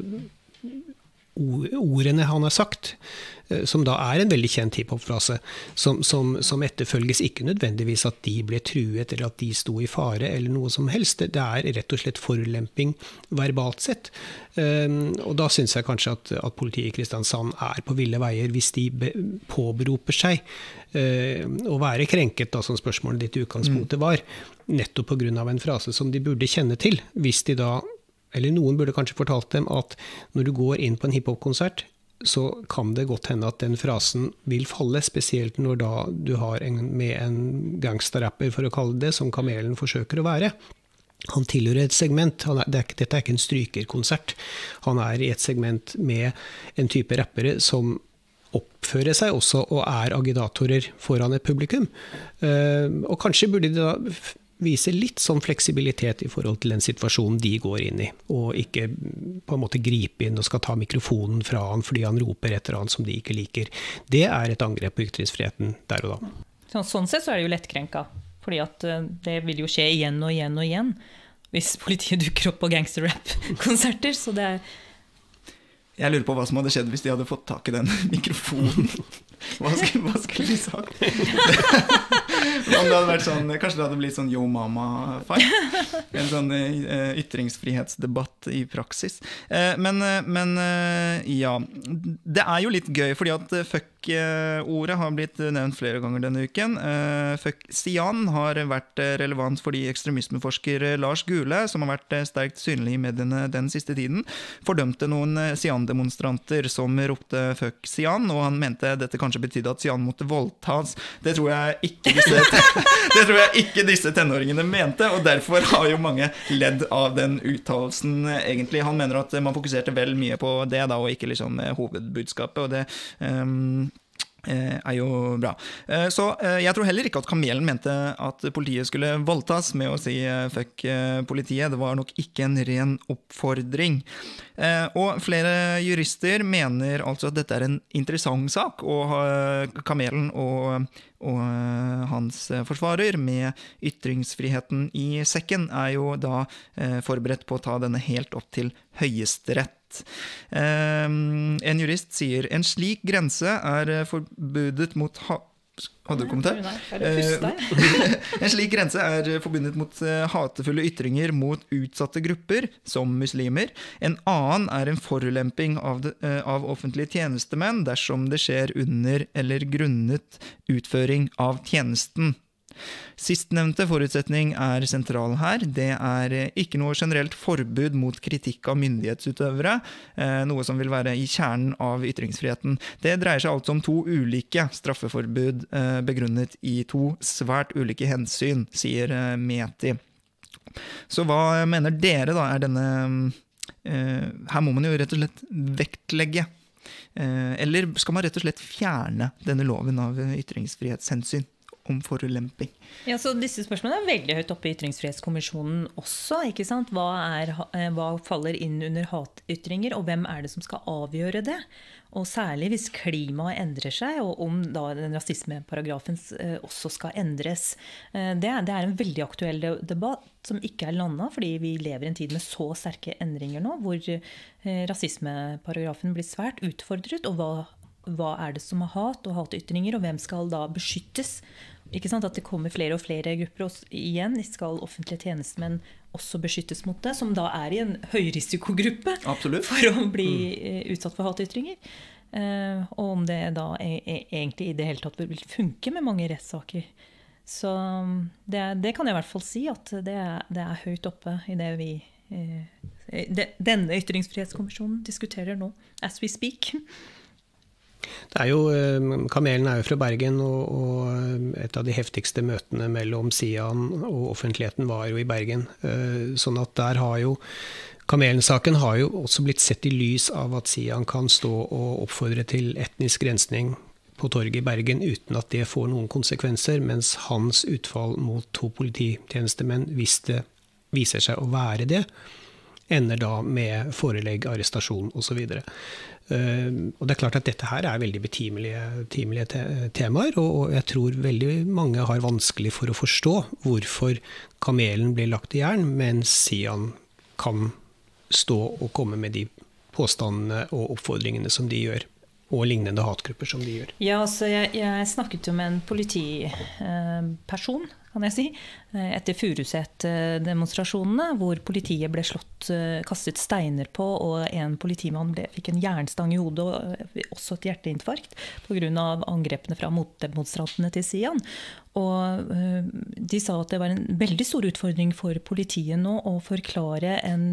jo ordene han har sagt, som da er en veldig kjent hiphop-frase, som, som, som etterfølges ikke nødvendigvis at de ble truet, eller at de sto i fare, eller noe som helst. Det er rett og slett forulemping verbalt sett. Um, og da synes jeg kanskje at, at politiet i Kristiansand er på ville veier, hvis de be, påberoper seg uh, å være krenket, da, som spørsmålet ditt i utgangspunktet var, nettopp på grunn av en frase som de burde kjenne til, hvis de da eller noen burde kanskje fortalt dem at når du går inn på en hiphop-konsert, så kan det godt hende at den frasen vil falle, spesielt når da du har en, med en gangsterrapper, for å kalle det, som Kamelen forsøker å være. Han tilhører et segment, han er, det er, dette er ikke en strykerkonsert. Han er i et segment med en type rappere som oppfører seg også og er agitatorer foran et publikum. Uh, og kanskje burde de da vise litt sånn fleksibilitet i forhold til den situasjonen de går inn i, og ikke på en måte gripe inn og skal ta mikrofonen fra han fordi han roper et eller annet som de ikke liker. Det er et angrep på ytringsfriheten der og da. Så, sånn sett så er det jo lettkrenka, fordi at det vil jo skje igjen og igjen og igjen hvis politiet dukker opp på gangsterrap-konserter, så det er... Jeg lurer på hva som hadde skjedd hvis de hadde fått tak i den mikrofonen. Hva skulle, hva skulle de sagt? Om det hadde vært sånn, kanskje det hadde blitt sånn Yo Mama-fight. En sånn uh, ytringsfrihetsdebatt i praksis. Uh, men, uh, men uh, ja, det er jo litt gøy, fordi at fuck-ordet har blitt nevnt flere ganger denne uken. Uh, fuck-Sian har vært relevant fordi ekstremismeforsker Lars Gule, som har vært sterkt synlig i mediene den siste tiden, fordømte noen Sian-demonstranter som ropte fuck-Sian, og han mente dette kanskje betydde at Sian måtte voldtas. Det tror jeg ikke disse, det tror jeg ikke disse tenåringene mente, og derfor har jo mange ledd av den uttalelsen egentlig. Han mener at man fokuserte vel mye på det da, og ikke liksom hovedbudskapet, og det... Um er jo bra. Så jeg tror heller ikke at Kamelen mente at politiet skulle voldtas med å si fuck politiet. Det var nok ikke en ren oppfordring. Og flere jurister mener altså at dette er en interessant sak, og Kamelen og, og hans forsvarer med ytringsfriheten i sekken er jo da forberedt på å ta denne helt opp til Høyesterett. Um, en jurist sier en slik grense er forbudet mot ha Hadde du kommentar? En slik grense er forbundet mot hatefulle ytringer mot utsatte grupper, som muslimer. En annen er en forulemping av, det, av offentlige tjenestemenn dersom det skjer under eller grunnet utføring av tjenesten. Sistnevnte forutsetning er sentral her. Det er ikke noe generelt forbud mot kritikk av myndighetsutøvere, noe som vil være i kjernen av ytringsfriheten. Det dreier seg altså om to ulike straffeforbud begrunnet i to svært ulike hensyn, sier Meti. Så hva mener dere da er denne... Her må man jo rett og slett vektlegge. Eller skal man rett og slett fjerne denne loven av ytringsfrihetshensyn om forulemping? Ja, så disse spørsmålene er veldig høyt oppe i ytringsfrihetskommisjonen også, ikke sant? Hva, er, hva faller inn under hatytringer, og hvem er det som skal avgjøre det? Og særlig hvis klimaet endrer seg, og om da den rasismeparagrafen også skal endres. Det er, det er en veldig aktuell debatt som ikke er landet, fordi vi lever i en tid med så sterke endringer nå, hvor rasismeparagrafen blir svært utfordret, og hva hva er det som er hat og hatytringer, og hvem skal da beskyttes? Ikke sant? At det kommer flere og flere grupper også, igjen, skal offentlige tjenestemenn også beskyttes mot det, som da er i en høyrisikogruppe Absolutt. For å bli mm. utsatt for hatytringer. Uh, og om det da er, er, egentlig i det hele tatt vil funke med mange rettssaker. Så det, det kan jeg i hvert fall si, at det er, det er høyt oppe i det vi uh, det, denne ytringsfrihetskommisjonen diskuterer nå, as we speak. Det er jo, Kamelen er jo fra Bergen, og, og et av de heftigste møtene mellom Sian og offentligheten var jo i Bergen. Sånn at der har jo, Kamelen-saken har jo også blitt sett i lys av at Sian kan stå og oppfordre til etnisk rensning på torget i Bergen uten at det får noen konsekvenser, mens hans utfall mot to polititjenestemenn, hvis det viser seg å være det, ender da med forelegg, arrestasjon og så videre. Uh, og det er klart at dette her er veldig betimelige, betimelige te temaer, og, og jeg tror veldig mange har vanskelig for å forstå hvorfor Kamelen blir lagt i jern, mens Sian kan stå og komme med de påstandene og oppfordringene som de gjør, og lignende hatgrupper som de gjør. Ja, altså jeg, jeg snakket jo med en politiperson, kan jeg si, etter Furuset-demonstrasjonene, hvor politiet ble slått, kastet steiner på, og en politimann ble, fikk en jernstang i hodet, og også et hjerteinfarkt, på grunn av angrepene fra motdemonstrantene til Sian. Og de sa at det var en veldig stor utfordring for politiet nå å forklare en,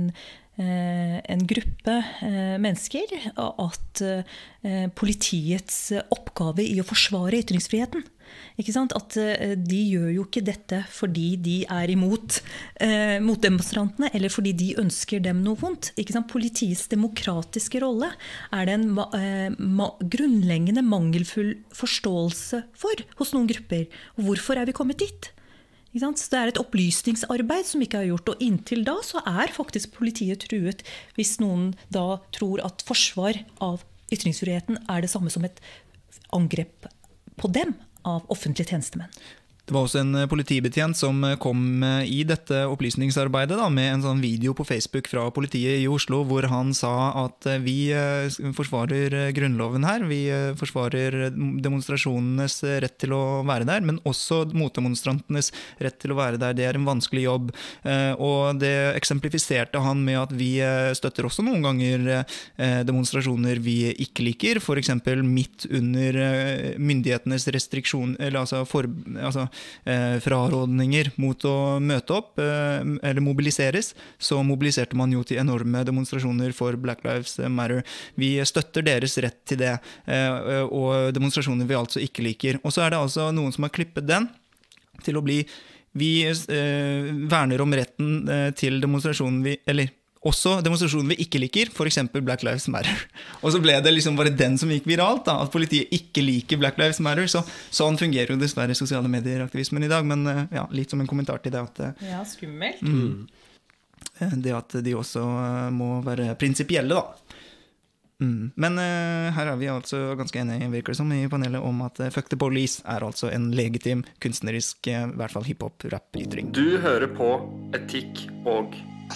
en gruppe mennesker at politiets oppgave i å forsvare ytringsfriheten. Ikke sant? At de gjør jo ikke dette fordi de er imot eh, mot demonstrantene, eller fordi de ønsker dem noe vondt. Ikke sant? Politiets demokratiske rolle er det en eh, ma grunnleggende mangelfull forståelse for hos noen grupper. Og hvorfor er vi kommet dit? Ikke sant? Så det er et opplysningsarbeid som ikke er gjort, og inntil da så er faktisk politiet truet hvis noen da tror at forsvar av ytringsfriheten er det samme som et angrep på dem av offentlige tjenestemenn. Det var også en politibetjent som kom i dette opplysningsarbeidet da, med en sånn video på Facebook fra politiet i Oslo, hvor han sa at vi forsvarer grunnloven her, vi forsvarer demonstrasjonenes rett til å være der, men også motdemonstrantenes rett til å være der. Det er en vanskelig jobb, og det eksemplifiserte han med at vi støtter også noen ganger demonstrasjoner vi ikke liker, for eksempel midt under myndighetenes restriksjon, eller altså, for, altså Eh, frarådninger mot å møte opp eh, eller mobiliseres, så mobiliserte man jo til enorme demonstrasjoner for Black Lives Matter. Vi støtter deres rett til det, eh, og demonstrasjoner vi altså ikke liker. Og så er det altså noen som har klippet den til å bli vi eh, verner om retten eh, til demonstrasjonen vi, eller også demonstrasjoner vi ikke liker, for eksempel Black Lives Matter. Og så ble det liksom bare den som gikk viralt, da, at politiet ikke liker Black Lives Matter. Så, sånn fungerer jo dessverre sosiale medier-aktivismen i dag, men ja, litt som en kommentar til det at ja, skummelt. Mm, det at de også må være prinsipielle, da. Mm. Men uh, her er vi altså ganske enige, virker det som, i panelet om at uh, Fuck the Police er altså en legitim kunstnerisk, uh, i hvert fall hiphop-rap-ytring. Du hører på Etikk og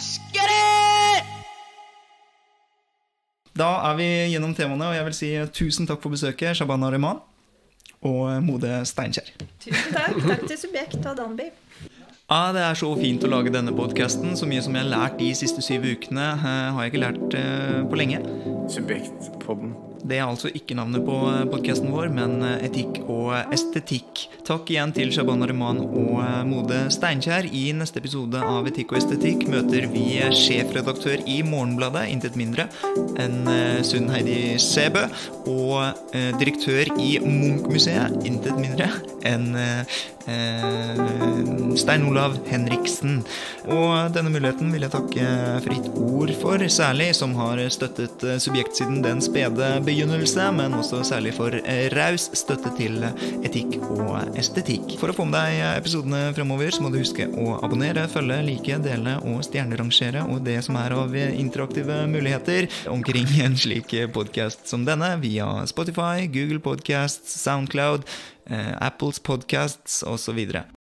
Da er vi gjennom temaene, og jeg vil si tusen takk for besøket, Shabana Rehman og Mode Steinkjer. Tusen takk. Takk til Subjekt og Danby. Ja, det er så fint å lage denne podcasten. Så mye som jeg har lært de siste syv ukene, har jeg ikke lært på lenge. Subjektpodden. Det er altså ikke navnet på podcasten vår, men Etikk og estetikk. Takk igjen til Shabana Rehman og Mode Steinkjer. I neste episode av Etikk og estetikk møter vi sjefredaktør i Morgenbladet, intet mindre enn Sunn Heidi Sæbø, og direktør i Munch-museet, intet mindre enn Stein Olav Henriksen. Og denne muligheten vil jeg takke Fritt Ord for, særlig, som har støttet subjektsiden den spede begynnelse, men også særlig for raus støtte til etikk og estetikk. For å få med deg episodene fremover, så må du huske å abonnere, følge, like, dele og stjernerangere, og det som er av interaktive muligheter omkring en slik podcast som denne, via Spotify, Google Podcasts, SoundCloud, Apples Podcasts og så videre.